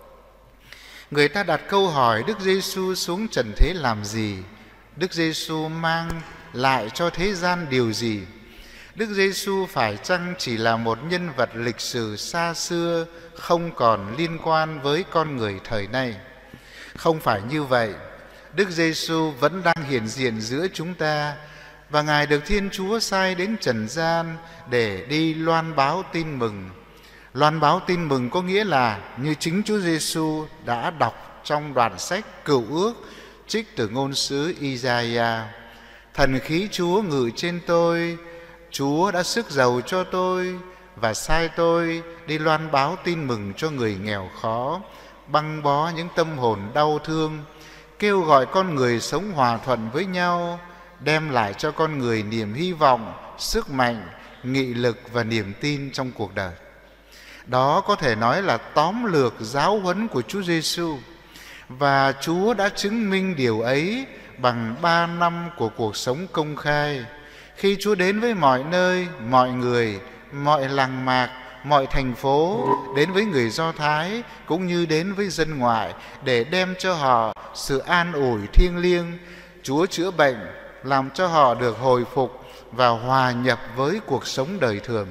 Speaker 1: Người ta đặt câu hỏi Đức Giêsu xuống trần thế làm gì? Đức Giêsu mang lại cho thế gian điều gì? Đức Giêsu phải chăng chỉ là một nhân vật lịch sử xa xưa, không còn liên quan với con người thời nay? Không phải như vậy. Đức Giêsu vẫn đang hiện diện giữa chúng ta, và Ngài được Thiên Chúa sai đến trần gian để đi loan báo tin mừng. Loan báo tin mừng có nghĩa là như chính Chúa Giêsu đã đọc trong đoạn sách Cựu Ước trích từ ngôn sứ Isaiah: Thần khí Chúa ngự trên tôi, Chúa đã sức giàu cho tôi và sai tôi đi loan báo tin mừng cho người nghèo khó, băng bó những tâm hồn đau thương, kêu gọi con người sống hòa thuận với nhau, đem lại cho con người niềm hy vọng, sức mạnh, nghị lực và niềm tin trong cuộc đời. Đó có thể nói là tóm lược giáo huấn của Chúa Giêsu, và Chúa đã chứng minh điều ấy bằng 3 năm của cuộc sống công khai, khi Chúa đến với mọi nơi, mọi người, mọi làng mạc, mọi thành phố, đến với người Do Thái cũng như đến với dân ngoại để đem cho họ sự an ủi thiêng liêng. Chúa chữa bệnh, làm cho họ được hồi phục và hòa nhập với cuộc sống đời thường.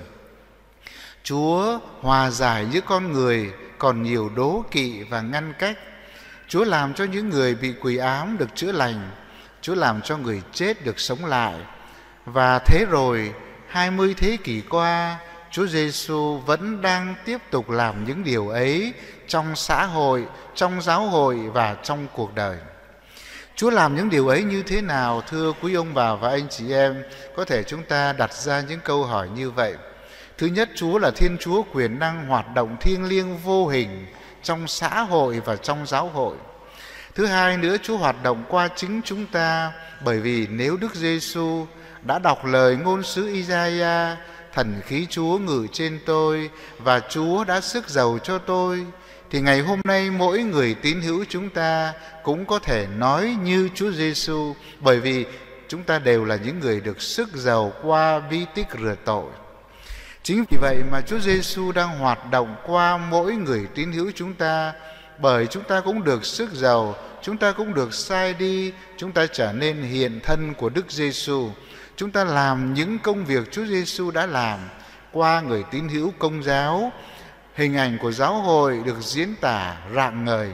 Speaker 1: Chúa hòa giải với con người còn nhiều đố kỵ và ngăn cách. Chúa làm cho những người bị quỷ ám được chữa lành. Chúa làm cho người chết được sống lại. Và thế rồi, 20 thế kỷ qua, Chúa Giêsu vẫn đang tiếp tục làm những điều ấy trong xã hội, trong giáo hội và trong cuộc đời. Chúa làm những điều ấy như thế nào? Thưa quý ông bà và anh chị em, có thể chúng ta đặt ra những câu hỏi như vậy. Thứ nhất, Chúa là Thiên Chúa quyền năng hoạt động thiêng liêng vô hình trong xã hội và trong giáo hội. Thứ hai nữa, Chúa hoạt động qua chính chúng ta, bởi vì nếu Đức Giêsu đã đọc lời ngôn sứ Isaiah: thần khí Chúa ngự trên tôi và Chúa đã sức giàu cho tôi, thì ngày hôm nay mỗi người tín hữu chúng ta cũng có thể nói như Chúa Giêsu, bởi vì chúng ta đều là những người được sức giàu qua bí tích rửa tội. Chính vì vậy mà Chúa Giêsu đang hoạt động qua mỗi người tín hữu chúng ta, bởi chúng ta cũng được sức giàu, chúng ta cũng được sai đi, chúng ta trở nên hiện thân của Đức Giêsu. Chúng ta làm những công việc Chúa Giêsu đã làm qua người tín hữu Công giáo. Hình ảnh của giáo hội được diễn tả rạng ngời.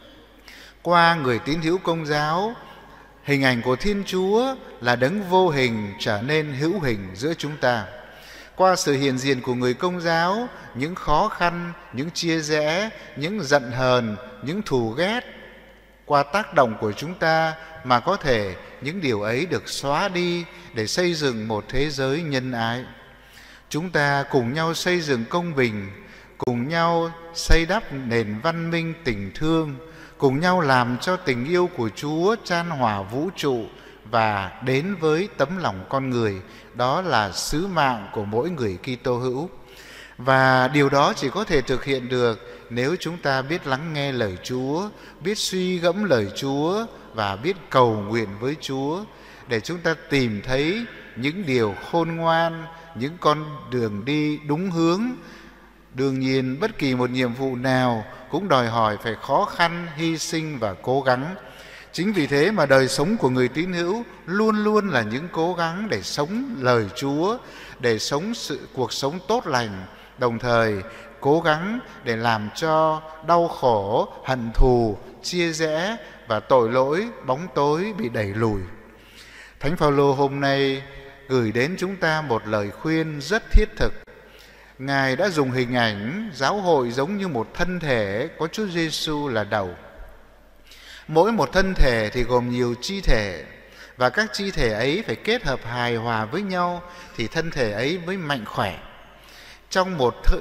Speaker 1: Qua người tín hữu Công giáo, hình ảnh của Thiên Chúa là đấng vô hình trở nên hữu hình giữa chúng ta. Qua sự hiện diện của người Công giáo, những khó khăn, những chia rẽ, những giận hờn, những thù ghét, qua tác động của chúng ta mà có thể những điều ấy được xóa đi để xây dựng một thế giới nhân ái. Chúng ta cùng nhau xây dựng công bình, cùng nhau xây đắp nền văn minh tình thương, cùng nhau làm cho tình yêu của Chúa chan hòa vũ trụ và đến với tấm lòng con người. Đó là sứ mạng của mỗi người Kitô hữu. Và điều đó chỉ có thể thực hiện được nếu chúng ta biết lắng nghe lời Chúa, biết suy gẫm lời Chúa và biết cầu nguyện với Chúa, để chúng ta tìm thấy những điều khôn ngoan, những con đường đi đúng hướng. Đương nhiên, bất kỳ một nhiệm vụ nào cũng đòi hỏi phải khó khăn, hy sinh và cố gắng. Chính vì thế mà đời sống của người tín hữu luôn luôn là những cố gắng để sống lời Chúa, để sống cuộc sống tốt lành, đồng thời cố gắng để làm cho đau khổ, hận thù, chia rẽ và tội lỗi, bóng tối bị đẩy lùi. Thánh Phaolô hôm nay gửi đến chúng ta một lời khuyên rất thiết thực. Ngài đã dùng hình ảnh giáo hội giống như một thân thể có Chúa Giêsu là đầu. Mỗi một thân thể thì gồm nhiều chi thể, và các chi thể ấy phải kết hợp hài hòa với nhau thì thân thể ấy mới mạnh khỏe. Trong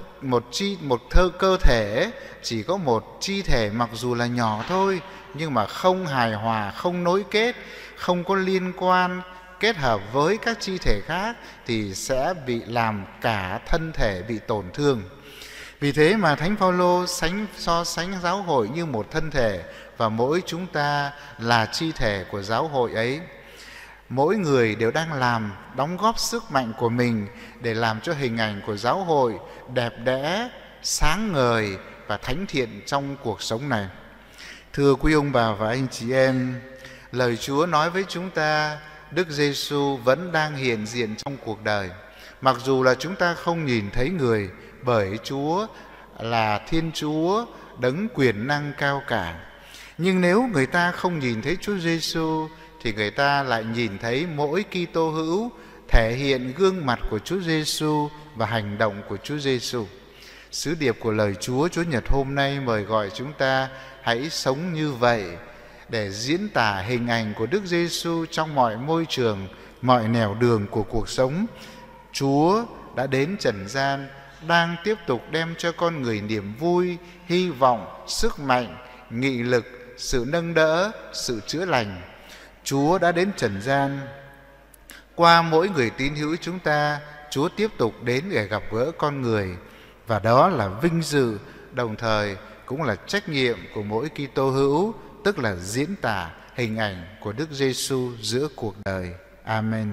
Speaker 1: cơ thể chỉ có một chi thể mặc dù là nhỏ thôi, nhưng mà không hài hòa, không nối kết, không có liên quan, kết hợp với các chi thể khác thì sẽ bị làm cả thân thể bị tổn thương. Vì thế mà Thánh Phaolô so sánh giáo hội như một thân thể, và mỗi chúng ta là chi thể của giáo hội ấy. Mỗi người đều đang đóng góp sức mạnh của mình để làm cho hình ảnh của giáo hội đẹp đẽ, sáng ngời và thánh thiện trong cuộc sống này. Thưa quý ông bà và anh chị em, lời Chúa nói với chúng ta, Đức Giêsu vẫn đang hiện diện trong cuộc đời. Mặc dù là chúng ta không nhìn thấy người, bởi Chúa là Thiên Chúa, đấng quyền năng cao cả. Nhưng nếu người ta không nhìn thấy Chúa Giêsu thì người ta lại nhìn thấy mỗi Kitô hữu thể hiện gương mặt của Chúa Giêsu và hành động của Chúa Giêsu. Sứ điệp của lời Chúa Chúa Nhật hôm nay mời gọi chúng ta hãy sống như vậy để diễn tả hình ảnh của Đức Giêsu trong mọi môi trường, mọi nẻo đường của cuộc sống. Chúa đã đến trần gian, đang tiếp tục đem cho con người niềm vui, hy vọng, sức mạnh, nghị lực, sự nâng đỡ, sự chữa lành. Chúa đã đến trần gian. Qua mỗi người tín hữu chúng ta, Chúa tiếp tục đến để gặp gỡ con người. Và đó là vinh dự, đồng thời cũng là trách nhiệm của mỗi Kitô hữu, tức là diễn tả hình ảnh của Đức Giêsu giữa cuộc đời. Amen.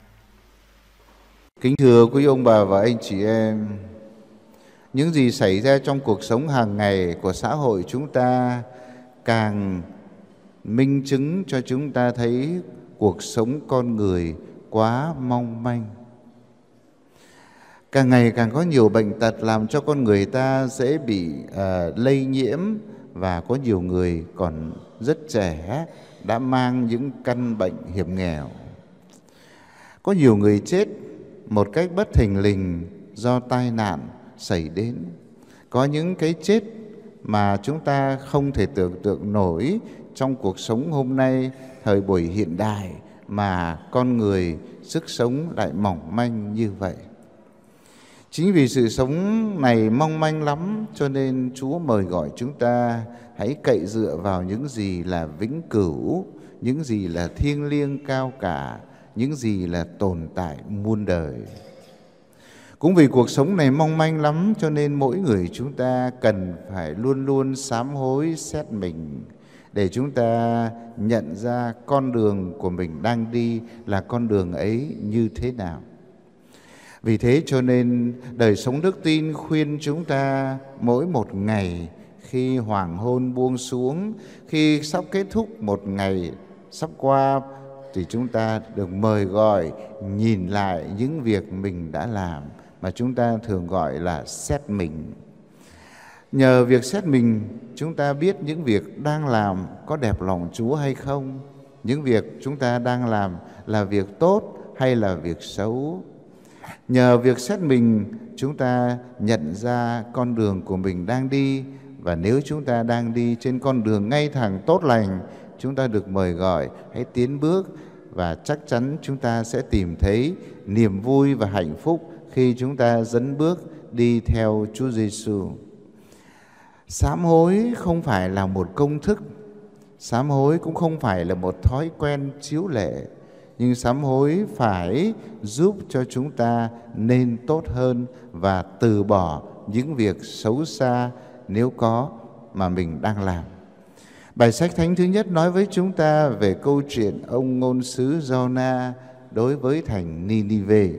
Speaker 1: Kính thưa quý ông bà và anh chị em, những gì xảy ra trong cuộc sống hàng ngày của xã hội chúng ta càng minh chứng cho chúng ta thấy cuộc sống con người quá mong manh. Càng ngày càng có nhiều bệnh tật làm cho con người ta dễ bị lây nhiễm, và có nhiều người còn rất trẻ đã mang những căn bệnh hiểm nghèo. Có nhiều người chết một cách bất thình lình do tai nạn xảy đến. Có những cái chết mà chúng ta không thể tưởng tượng nổi trong cuộc sống hôm nay, thời buổi hiện đại mà con người sức sống lại mỏng manh như vậy. Chính vì sự sống này mong manh lắm cho nên Chúa mời gọi chúng ta hãy cậy dựa vào những gì là vĩnh cửu, những gì là thiêng liêng cao cả, những gì là tồn tại muôn đời. Cũng vì cuộc sống này mong manh lắm cho nên mỗi người chúng ta cần phải luôn luôn sám hối xét mình để chúng ta nhận ra con đường của mình đang đi là con đường ấy như thế nào. Vì thế cho nên đời sống đức tin khuyên chúng ta mỗi một ngày khi hoàng hôn buông xuống, khi sắp kết thúc một ngày sắp qua thì chúng ta được mời gọi nhìn lại những việc mình đã làm mà chúng ta thường gọi là xét mình. Nhờ việc xét mình, chúng ta biết những việc đang làm có đẹp lòng Chúa hay không, những việc chúng ta đang làm là việc tốt hay là việc xấu. Nhờ việc xét mình, chúng ta nhận ra con đường của mình đang đi, và nếu chúng ta đang đi trên con đường ngay thẳng tốt lành, chúng ta được mời gọi hãy tiến bước, và chắc chắn chúng ta sẽ tìm thấy niềm vui và hạnh phúc khi chúng ta dẫn bước đi theo Chúa Giêsu. Sám hối không phải là một công thức, sám hối cũng không phải là một thói quen chiếu lệ, nhưng sám hối phải giúp cho chúng ta nên tốt hơn và từ bỏ những việc xấu xa nếu có mà mình đang làm. Bài sách thánh thứ nhất nói với chúng ta về câu chuyện ông ngôn sứ Giô-na đối với thành Ninive.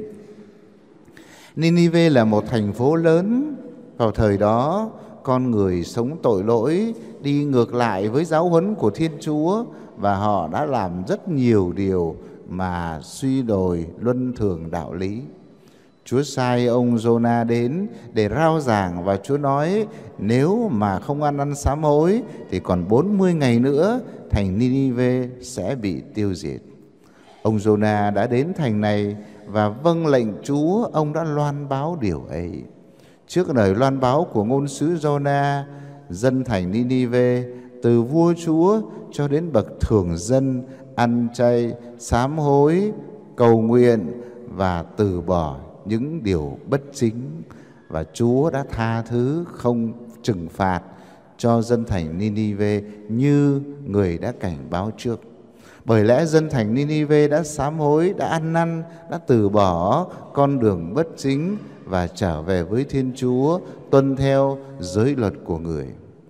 Speaker 1: Ninive là một thành phố lớn. Vào thời đó, con người sống tội lỗi, đi ngược lại với giáo huấn của Thiên Chúa, và họ đã làm rất nhiều điều mà suy đồi luân thường đạo lý. Chúa sai ông Giô-na đến để rao giảng, và Chúa nói nếu mà không ăn năn sám hối thì còn 40 ngày nữa thành Ninive sẽ bị tiêu diệt. Ông Giô-na đã đến thành này và vâng lệnh Chúa, ông đã loan báo điều ấy. Trước lời loan báo của ngôn sứ Giô-na, dân thành Ninive từ vua chúa cho đến bậc thường dân ăn chay, sám hối, cầu nguyện và từ bỏ những điều bất chính, và Chúa đã tha thứ không trừng phạt cho dân thành Ninive như người đã cảnh báo trước. Bởi lẽ dân thành Ninive đã sám hối, đã ăn năn, đã từ bỏ con đường bất chính và trở về với Thiên Chúa, tuân theo giới luật của người.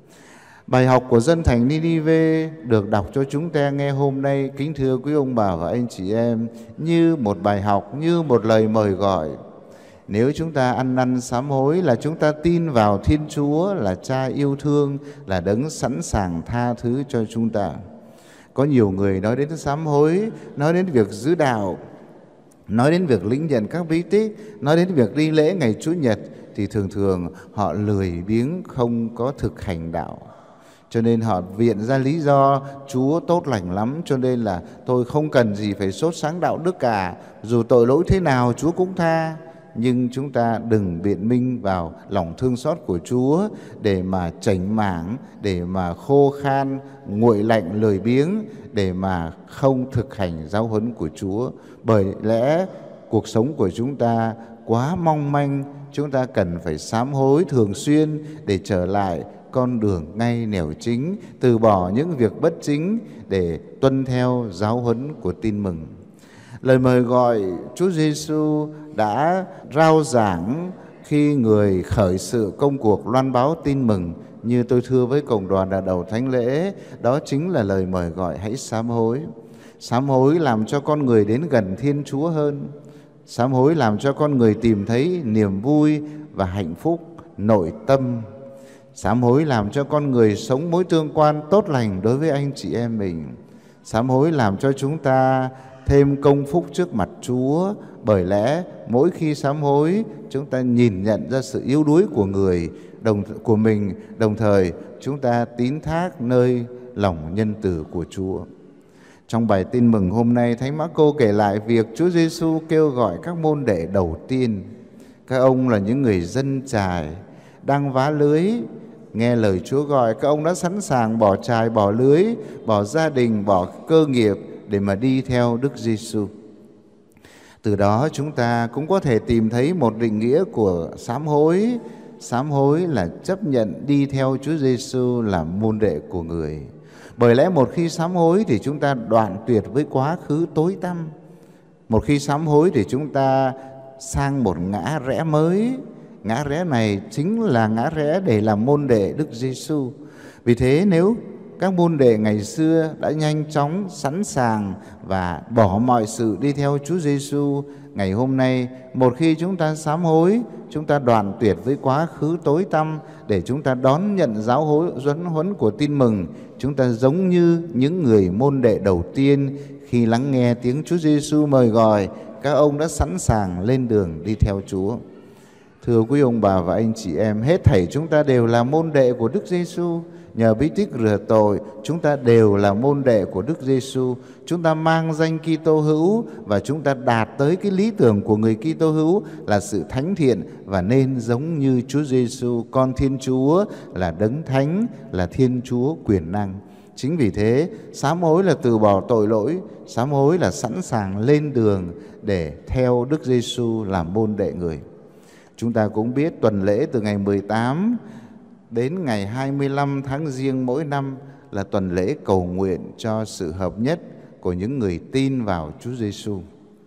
Speaker 1: Bài học của dân thành Ninive được đọc cho chúng ta nghe hôm nay, kính thưa quý ông bà và anh chị em, như một bài học, như một lời mời gọi. Nếu chúng ta ăn năn sám hối là chúng ta tin vào Thiên Chúa là Cha yêu thương, là Đấng sẵn sàng tha thứ cho chúng ta. Có nhiều người nói đến sám hối, nói đến việc giữ đạo, nói đến việc lĩnh nhận các bí tích, nói đến việc đi lễ ngày Chủ nhật, thì thường thường họ lười biếng không có thực hành đạo. Cho nên họ viện ra lý do Chúa tốt lành lắm, cho nên là tôi không cần gì phải sốt sáng đạo đức cả, dù tội lỗi thế nào Chúa cũng tha. Nhưng chúng ta đừng biện minh vào lòng thương xót của Chúa để mà chảnh mảng, để mà khô khan, nguội lạnh, lười biếng, để mà không thực hành giáo huấn của Chúa. Bởi lẽ cuộc sống của chúng ta quá mong manh, chúng ta cần phải sám hối thường xuyên để trở lại con đường ngay nẻo chính, từ bỏ những việc bất chính để tuân theo giáo huấn của tin mừng. Lời mời gọi Chúa Giêsu đã rao giảng khi người khởi sự công cuộc loan báo tin mừng, như tôi thưa với cộng đoàn ở đầu thánh lễ, đó chính là lời mời gọi hãy sám hối. Sám hối làm cho con người đến gần Thiên Chúa hơn. Sám hối làm cho con người tìm thấy niềm vui và hạnh phúc nội tâm. Sám hối làm cho con người sống mối tương quan tốt lành đối với anh chị em mình. Sám hối làm cho chúng ta thêm công phúc trước mặt Chúa. Bởi lẽ mỗi khi sám hối, chúng ta nhìn nhận ra sự yếu đuối của mình, đồng thời chúng ta tín thác nơi lòng nhân từ của Chúa. Trong bài tin mừng hôm nay, Thánh Mác-cô kể lại việc Chúa Giêsu kêu gọi các môn đệ đầu tiên. Các ông là những người dân chài, đang vá lưới Nghe lời Chúa gọi, các ông đã sẵn sàng bỏ chài, bỏ lưới, bỏ gia đình, bỏ cơ nghiệp để mà đi theo Đức Giêsu. Từ đó chúng ta cũng có thể tìm thấy một định nghĩa của sám hối. Sám hối là chấp nhận đi theo Chúa Giêsu làm môn đệ của Người. Bởi lẽ một khi sám hối thì chúng ta đoạn tuyệt với quá khứ tối tăm. Một khi sám hối thì chúng ta sang một ngã rẽ mới. Ngã rẽ này chính là ngã rẽ để làm môn đệ Đức Giêsu. Vì thế nếu các môn đệ ngày xưa đã nhanh chóng, sẵn sàng và bỏ mọi sự đi theo Chúa Giêsu, ngày hôm nay một khi chúng ta sám hối, chúng ta đoạn tuyệt với quá khứ tối tăm để chúng ta đón nhận giáo huấn của tin mừng. Chúng ta giống như những người môn đệ đầu tiên khi lắng nghe tiếng Chúa Giêsu mời gọi, các ông đã sẵn sàng lên đường đi theo Chúa. Thưa quý ông bà và anh chị em, hết thảy chúng ta đều là môn đệ của Đức Giêsu. Nhờ bí tích rửa tội, chúng ta đều là môn đệ của Đức Giêsu. Chúng ta mang danh Kitô hữu và chúng ta đạt tới cái lý tưởng của người Kitô hữu là sự thánh thiện và nên giống như Chúa Giêsu, con Thiên Chúa, là đấng thánh, là Thiên Chúa quyền năng. Chính vì thế, sám hối là từ bỏ tội lỗi, sám hối là sẵn sàng lên đường để theo Đức Giêsu làm môn đệ Người. Chúng ta cũng biết tuần lễ từ ngày 18 đến ngày 25 tháng Giêng mỗi năm là tuần lễ cầu nguyện cho sự hợp nhất của những người tin vào Chúa Giêsu.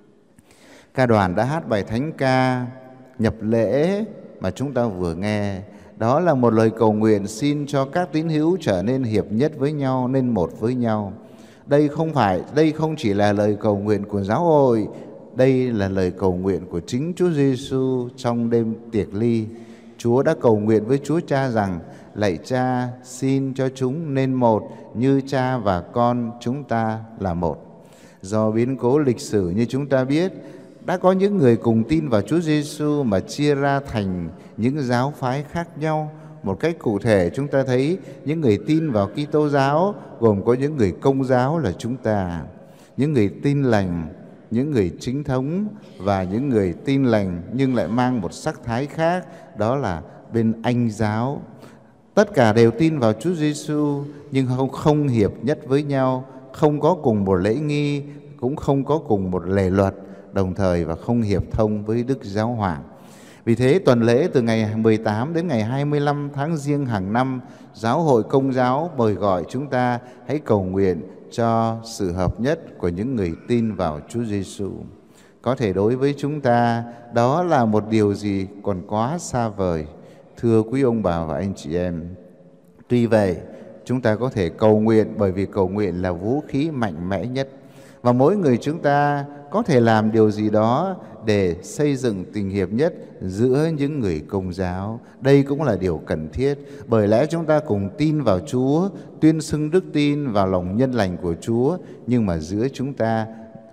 Speaker 1: Ca đoàn đã hát bài thánh ca nhập lễ mà chúng ta vừa nghe. Đó là một lời cầu nguyện xin cho các tín hữu trở nên hiệp nhất với nhau, nên một với nhau. Đây không chỉ là lời cầu nguyện của giáo hội, đây là lời cầu nguyện của chính Chúa Giêsu trong đêm tiệc ly. Chúa đã cầu nguyện với Chúa Cha rằng: lạy Cha, xin cho chúng nên một như Cha và Con chúng ta là một. Do biến cố lịch sử như chúng ta biết, đã có những người cùng tin vào Chúa Giêsu mà chia ra thành những giáo phái khác nhau. Một cách cụ thể chúng ta thấy những người tin vào Kitô giáo gồm có những người Công giáo là chúng ta, những người Tin Lành, những người Chính thống và những người Tin Lành nhưng lại mang một sắc thái khác, đó là bên Anh giáo. Tất cả đều tin vào Chúa Giêsu nhưng không hiệp nhất với nhau, không có cùng một lễ nghi, cũng không có cùng một lề luật, đồng thời và không hiệp thông với Đức Giáo Hoàng. Vì thế tuần lễ từ ngày 18 đến ngày 25 tháng Giêng hàng năm, Giáo hội Công giáo mời gọi chúng ta hãy cầu nguyện cho sự hợp nhất của những người tin vào Chúa Giêsu. Có thể đối với chúng ta đó là một điều gì còn quá xa vời. Thưa quý ông bà và anh chị em, tuy vậy chúng ta có thể cầu nguyện, bởi vì cầu nguyện là vũ khí mạnh mẽ nhất. Và mỗi người chúng ta có thể làm điều gì đó để xây dựng tình hiệp nhất giữa những người Công giáo. Đây cũng là điều cần thiết. Bởi lẽ chúng ta cùng tin vào Chúa, tuyên xưng đức tin vào lòng nhân lành của Chúa, nhưng mà giữa chúng ta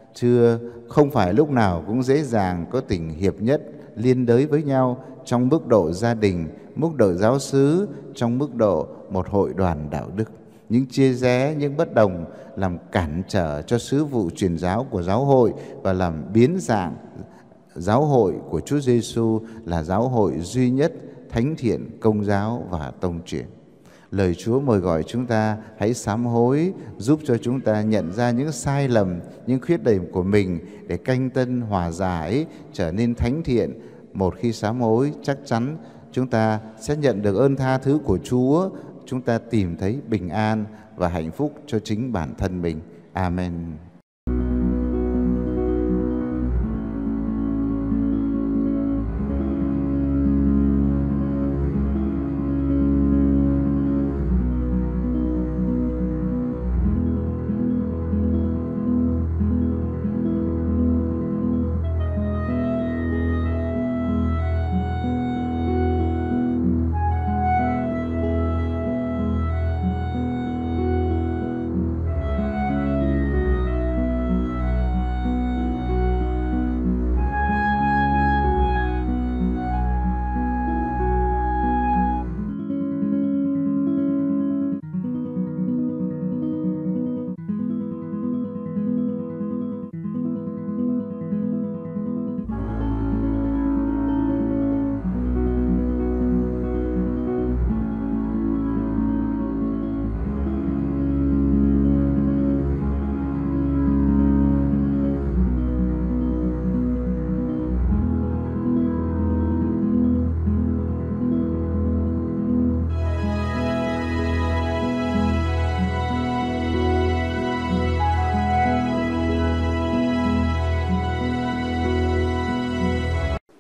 Speaker 1: không phải lúc nào cũng dễ dàng có tình hiệp nhất liên đới với nhau trong mức độ gia đình, mức độ giáo xứ, trong mức độ một hội đoàn đạo đức. Những chia rẽ, những bất đồng làm cản trở cho sứ vụ truyền giáo của giáo hội và làm biến dạng giáo hội của Chúa Giêsu là giáo hội duy nhất, thánh thiện, Công giáo và tông truyền. Lời Chúa mời gọi chúng ta hãy sám hối, giúp cho chúng ta nhận ra những sai lầm, những khuyết điểm của mình để canh tân, hòa giải, trở nên thánh thiện. Một khi sám hối, chắc chắn chúng ta sẽ nhận được ơn tha thứ của Chúa. Chúng ta tìm thấy bình an và hạnh phúc cho chính bản thân mình. Amen.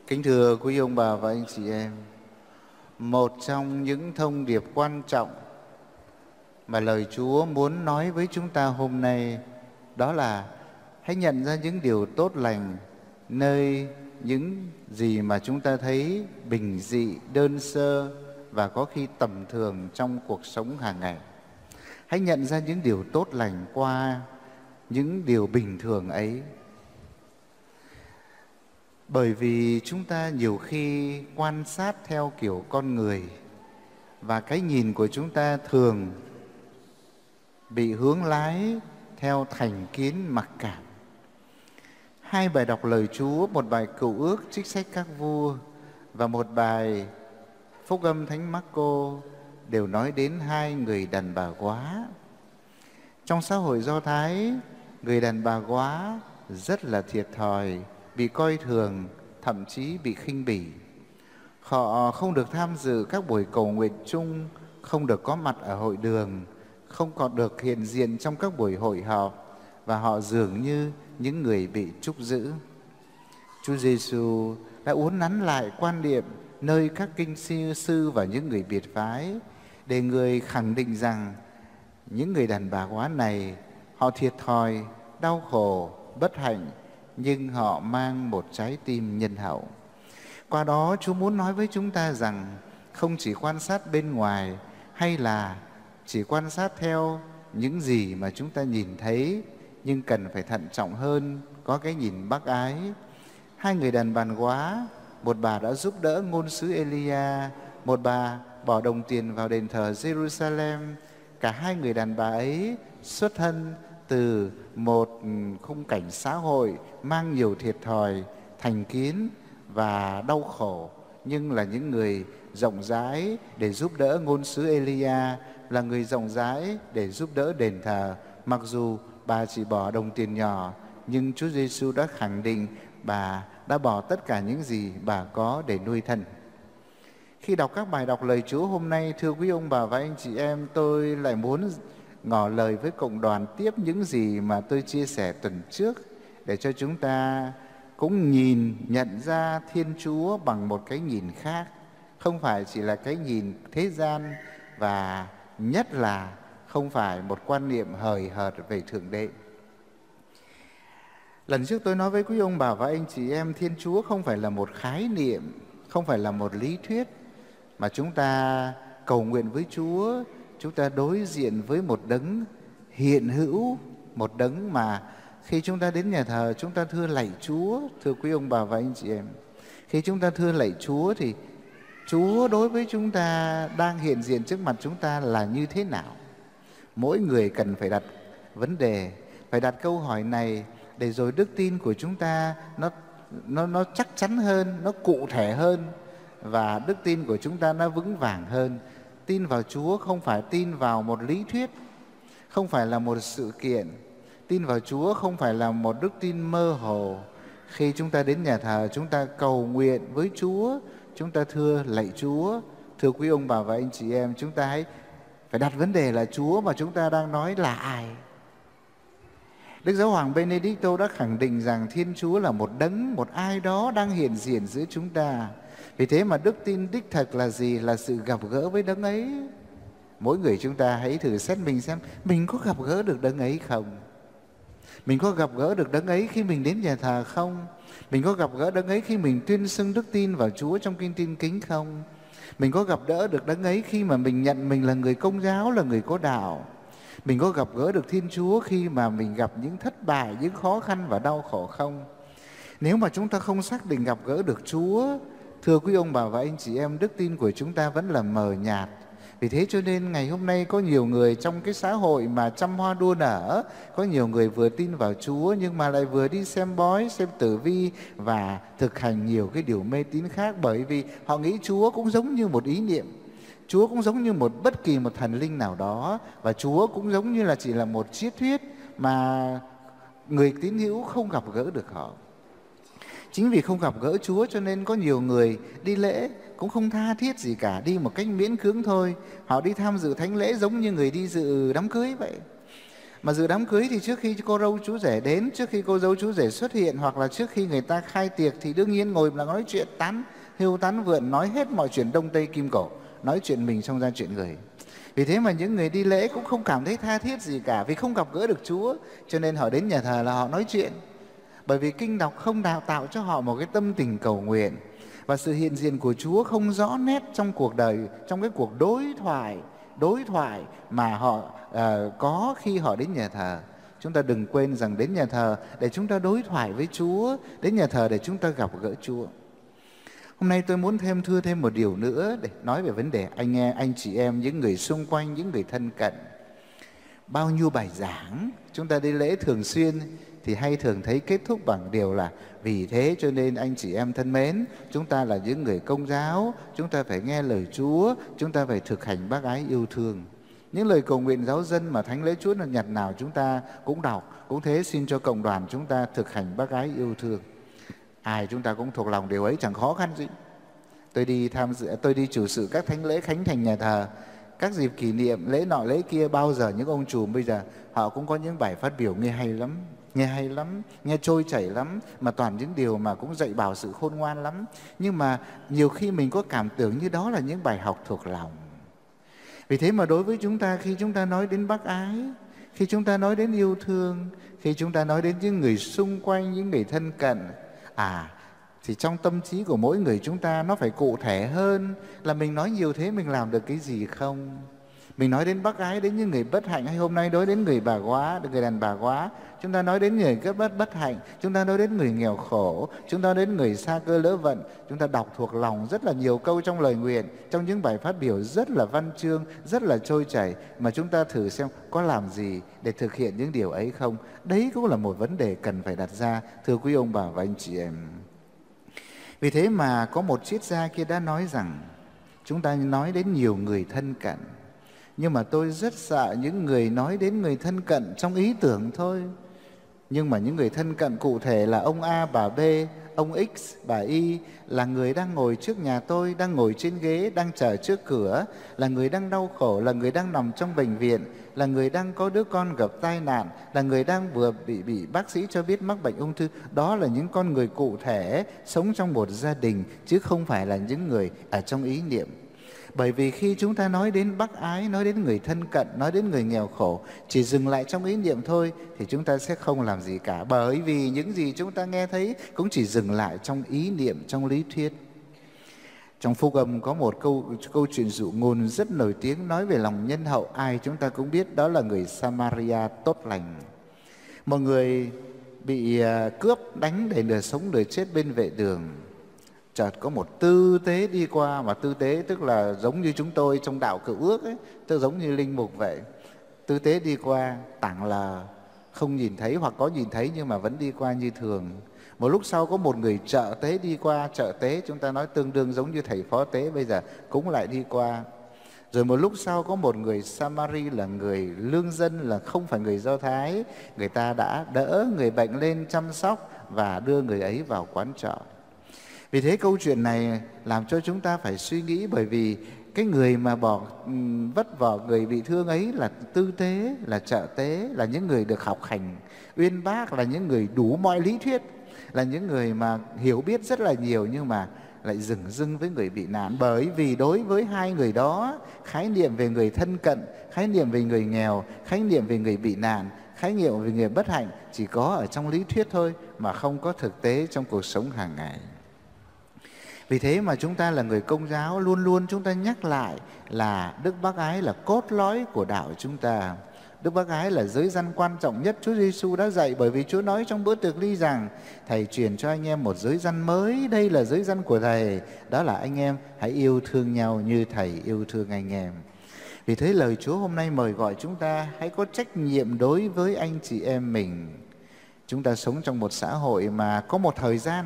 Speaker 1: Kính thưa quý ông bà và anh chị em, một trong những thông điệp quan trọng mà lời Chúa muốn nói với chúng ta hôm nay đó là hãy nhận ra những điều tốt lành nơi những gì mà chúng ta thấy bình dị, đơn sơ và có khi tầm thường trong cuộc sống hàng ngày. Hãy nhận ra những điều tốt lành qua những điều bình thường ấy. Bởi vì chúng ta nhiều khi quan sát theo kiểu con người và cái nhìn của chúng ta thường bị hướng lái theo thành kiến mặc cảm. Hai bài đọc lời Chúa, một bài Cựu Ước trích sách các vua và một bài Phúc âm Thánh Mác-cô đều nói đến hai người đàn bà góa. Trong xã hội Do Thái, người đàn bà góa rất là thiệt thòi, bị coi thường, thậm chí bị khinh bỉ. Họ không được tham dự các buổi cầu nguyện chung, không được có mặt ở hội đường, không còn được hiện diện trong các buổi hội họp, và họ dường như những người bị trúc giữ. Chúa Giêsu đã uốn nắn lại quan niệm nơi các kinh sư và những người biệt phái để người khẳng định rằng những người đàn bà góa này họ thiệt thòi, đau khổ, bất hạnh, nhưng họ mang một trái tim nhân hậu. Qua đó Chúa muốn nói với chúng ta rằng không chỉ quan sát bên ngoài hay là chỉ quan sát theo những gì mà chúng ta nhìn thấy, nhưng cần phải thận trọng hơn, có cái nhìn bác ái. Hai người đàn bà góa, một bà đã giúp đỡ ngôn sứ Elia, một bà bỏ đồng tiền vào đền thờ Jerusalem. Cả hai người đàn bà ấy xuất thân từ một khung cảnh xã hội mang nhiều thiệt thòi, thành kiến và đau khổ, nhưng là những người rộng rãi để giúp đỡ ngôn sứ Elia, là người rộng rãi để giúp đỡ đền thờ. Mặc dù bà chỉ bỏ đồng tiền nhỏ, nhưng Chúa Giêsu đã khẳng định bà đã bỏ tất cả những gì bà có để nuôi thân. Khi đọc các bài đọc lời Chúa hôm nay, thưa quý ông bà và anh chị em, tôi lại muốn ngỏ lời với cộng đoàn tiếp những gì mà tôi chia sẻ tuần trước, để cho chúng ta cũng nhận ra Thiên Chúa bằng một cái nhìn khác, không phải chỉ là cái nhìn thế gian, và nhất là không phải một quan niệm hời hợt về Thượng Đế. Lần trước tôi nói với quý ông bà và anh chị em, Thiên Chúa không phải là một khái niệm, không phải là một lý thuyết, mà chúng ta cầu nguyện với Chúa, chúng ta đối diện với một đấng hiện hữu, một đấng mà khi chúng ta đến nhà thờ chúng ta thưa lạy Chúa. Thưa quý ông bà và anh chị em, khi chúng ta thưa lạy Chúa thì Chúa đối với chúng ta đang hiện diện trước mặt chúng ta là như thế nào? Mỗi người cần phải đặt vấn đề, phải đặt câu hỏi này để rồi đức tin của chúng ta nó chắc chắn hơn, nó cụ thể hơn, và đức tin của chúng ta nó vững vàng hơn. Tin vào Chúa không phải tin vào một lý thuyết, không phải là một sự kiện. Tin vào Chúa không phải là một đức tin mơ hồ. Khi chúng ta đến nhà thờ, chúng ta cầu nguyện với Chúa, chúng ta thưa lạy Chúa. Thưa quý ông bà và anh chị em, chúng ta hãy phải đặt vấn đề là Chúa mà chúng ta đang nói là ai? Đức Giáo hoàng Benedicto đã khẳng định rằng Thiên Chúa là một đấng, một ai đó đang hiện diện giữa chúng ta. Vì thế mà đức tin đích thực là gì? Là sự gặp gỡ với đấng ấy. Mỗi người chúng ta hãy thử xét mình xem mình có gặp gỡ được đấng ấy không? Mình có gặp gỡ được đấng ấy khi mình đến nhà thờ không? Mình có gặp gỡ đấng ấy khi mình tuyên xưng đức tin vào Chúa trong kinh tin kính không? Mình có gặp gỡ được đấng ấy khi mà mình nhận mình là người Công giáo, là người có đạo? Mình có gặp gỡ được Thiên Chúa khi mà mình gặp những thất bại, những khó khăn và đau khổ không? Nếu mà chúng ta không xác định gặp gỡ được Chúa, thưa quý ông bà và anh chị em, đức tin của chúng ta vẫn là mờ nhạt. Vì thế cho nên ngày hôm nay có nhiều người trong cái xã hội mà trăm hoa đua nở, có nhiều người vừa tin vào Chúa nhưng mà lại vừa đi xem bói, xem tử vi và thực hành nhiều cái điều mê tín khác, bởi vì họ nghĩ Chúa cũng giống như một ý niệm, Chúa cũng giống như bất kỳ một thần linh nào đó, và Chúa cũng giống như là chỉ là một triết thuyết mà người tín hữu không gặp gỡ được họ. Chính vì không gặp gỡ Chúa cho nên có nhiều người đi lễ cũng không tha thiết gì cả, đi một cách miễn cưỡng thôi. Họ đi tham dự thánh lễ giống như người đi dự đám cưới vậy. Mà dự đám cưới thì trước khi cô dâu chú rể đến, trước khi cô dâu chú rể xuất hiện, hoặc là trước khi người ta khai tiệc thì đương nhiên ngồi là nói chuyện tán hưu tán vượn, nói hết mọi chuyện đông tây kim cổ, nói chuyện mình xong ra chuyện người. Vì thế mà những người đi lễ cũng không cảm thấy tha thiết gì cả, vì không gặp gỡ được Chúa, cho nên họ đến nhà thờ là họ nói chuyện. Bởi vì kinh đọc không đào tạo cho họ một cái tâm tình cầu nguyện, và sự hiện diện của Chúa không rõ nét trong cuộc đời, trong cái cuộc đối thoại mà họ có khi họ đến nhà thờ. Chúng ta đừng quên rằng đến nhà thờ để chúng ta đối thoại với Chúa, đến nhà thờ để chúng ta gặp gỡ Chúa. Hôm nay tôi muốn thưa thêm một điều nữa để nói về vấn đề anh chị em, những người xung quanh, những người thân cận. Bao nhiêu bài giảng chúng ta đi lễ thường xuyên thì hay thường thấy kết thúc bằng điều là vì thế cho nên anh chị em thân mến, chúng ta là những người Công giáo, chúng ta phải nghe lời Chúa, chúng ta phải thực hành bác ái yêu thương. Những lời cầu nguyện giáo dân mà thánh lễ Chúa nhật nào chúng ta cũng đọc, cũng thế xin cho cộng đoàn chúng ta thực hành bác ái yêu thương. Ai chúng ta cũng thuộc lòng điều ấy, chẳng khó khăn gì. Tôi đi chủ sự các thánh lễ khánh thành nhà thờ, các dịp kỷ niệm lễ nọ lễ kia, bao giờ những ông trùm bây giờ họ cũng có những bài phát biểu nghe hay lắm, nghe trôi chảy lắm, mà toàn những điều mà cũng dạy bảo sự khôn ngoan lắm. Nhưng mà nhiều khi mình có cảm tưởng như đó là những bài học thuộc lòng. Vì thế mà đối với chúng ta, khi chúng ta nói đến bác ái, khi chúng ta nói đến yêu thương, khi chúng ta nói đến những người xung quanh, những người thân cận, thì trong tâm trí của mỗi người chúng ta nó phải cụ thể hơn là mình nói nhiều thế mình làm được cái gì không. Mình nói đến bác ái đến những người bất hạnh, hay hôm nay nói đến người bà quá, người đàn bà quá, chúng ta nói đến người bất hạnh, chúng ta nói đến người nghèo khổ, chúng ta đến người xa cơ lỡ vận. Chúng ta đọc thuộc lòng rất là nhiều câu trong lời nguyện, trong những bài phát biểu rất là văn chương, rất là trôi chảy, mà chúng ta thử xem có làm gì để thực hiện những điều ấy không. Đấy cũng là một vấn đề cần phải đặt ra, thưa quý ông bà và anh chị em. Vì thế mà có một triết gia kia đã nói rằng chúng ta nói đến nhiều người thân cận, nhưng mà tôi rất sợ những người nói đến người thân cận trong ý tưởng thôi. Nhưng mà những người thân cận cụ thể là ông A, bà B, ông X, bà Y, là người đang ngồi trước nhà tôi, đang ngồi trên ghế, đang chờ trước cửa, là người đang đau khổ, là người đang nằm trong bệnh viện, là người đang có đứa con gặp tai nạn, là người đang vừa bị bác sĩ cho biết mắc bệnh ung thư. Đó là những con người cụ thể sống trong một gia đình, chứ không phải là những người ở trong ý niệm. Bởi vì khi chúng ta nói đến bác ái, nói đến người thân cận, nói đến người nghèo khổ, chỉ dừng lại trong ý niệm thôi thì chúng ta sẽ không làm gì cả. Bởi vì những gì chúng ta nghe thấy cũng chỉ dừng lại trong ý niệm, trong lý thuyết. Trong Phúc Âm có một câu chuyện dụ ngôn rất nổi tiếng nói về lòng nhân hậu, ai chúng ta cũng biết, đó là người Samaria tốt lành. Một người bị cướp đánh để nửa sống nửa chết bên vệ đường. Chợt có một tư tế đi qua, mà tư tế tức là giống như chúng tôi trong đạo Cựu Ước ấy, tức giống như linh mục vậy. Tư tế đi qua, tảng là không nhìn thấy, hoặc có nhìn thấy nhưng mà vẫn đi qua như thường. Một lúc sau có một người trợ tế đi qua, trợ tế chúng ta nói tương đương giống như thầy phó tế bây giờ, cũng lại đi qua. Rồi một lúc sau có một người Samari là người lương dân, là không phải người Do Thái. Người ta đã đỡ người bệnh lên, chăm sóc và đưa người ấy vào quán trọ. Vì thế câu chuyện này làm cho chúng ta phải suy nghĩ, bởi vì cái người mà vất vả người bị thương ấy là tư tế, là trợ tế, là những người được học hành uyên bác, là những người đủ mọi lý thuyết, là những người mà hiểu biết rất là nhiều, nhưng mà lại dửng dưng với người bị nạn. Bởi vì đối với hai người đó, khái niệm về người thân cận, khái niệm về người nghèo, khái niệm về người bị nạn, khái niệm về người bất hạnh chỉ có ở trong lý thuyết thôi, mà không có thực tế trong cuộc sống hàng ngày. Vì thế mà chúng ta là người Công giáo, luôn luôn chúng ta nhắc lại là Đức Bác Ái là cốt lõi của đạo chúng ta. Đức Bác Ái là giới răn quan trọng nhất Chúa Giêsu đã dạy, bởi vì Chúa nói trong bữa tiệc ly rằng Thầy truyền cho anh em một giới răn mới, đây là giới răn của Thầy, đó là anh em hãy yêu thương nhau như Thầy yêu thương anh em. Vì thế lời Chúa hôm nay mời gọi chúng ta hãy có trách nhiệm đối với anh chị em mình. Chúng ta sống trong một xã hội mà có một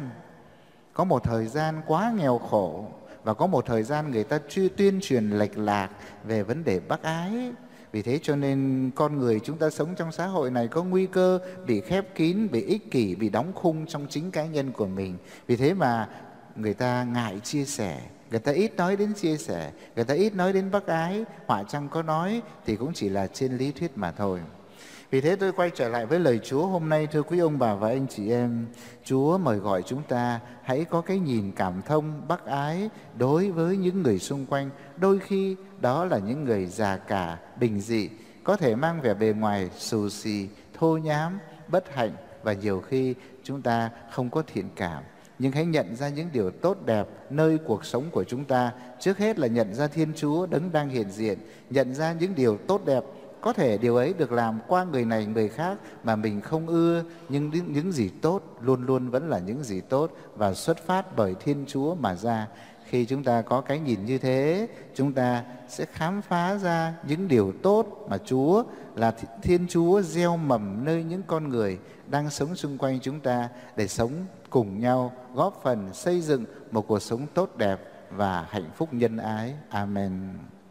Speaker 1: thời gian quá nghèo khổ, và có một thời gian người ta tuyên truyền lệch lạc về vấn đề bác ái. Vì thế cho nên con người chúng ta sống trong xã hội này có nguy cơ bị khép kín, bị ích kỷ, bị đóng khung trong chính cá nhân của mình. Vì thế mà người ta ngại chia sẻ, người ta ít nói đến chia sẻ, người ta ít nói đến bác ái, họa chăng có nói thì cũng chỉ là trên lý thuyết mà thôi. Vì thế tôi quay trở lại với lời Chúa hôm nay, thưa quý ông bà và anh chị em. Chúa mời gọi chúng ta hãy có cái nhìn cảm thông, bác ái đối với những người xung quanh. Đôi khi đó là những người già cả, bình dị, có thể mang vẻ bề ngoài xù xì, thô nhám, bất hạnh, và nhiều khi chúng ta không có thiện cảm. Nhưng hãy nhận ra những điều tốt đẹp nơi cuộc sống của chúng ta. Trước hết là nhận ra Thiên Chúa đấng đang hiện diện, nhận ra những điều tốt đẹp. Có thể điều ấy được làm qua người này người khác mà mình không ưa, nhưng những gì tốt luôn luôn vẫn là những gì tốt và xuất phát bởi Thiên Chúa mà ra. Khi chúng ta có cái nhìn như thế, chúng ta sẽ khám phá ra những điều tốt mà Chúa là Thiên Chúa gieo mầm nơi những con người đang sống xung quanh chúng ta, để sống cùng nhau, góp phần xây dựng một cuộc sống tốt đẹp và hạnh phúc nhân ái. Amen.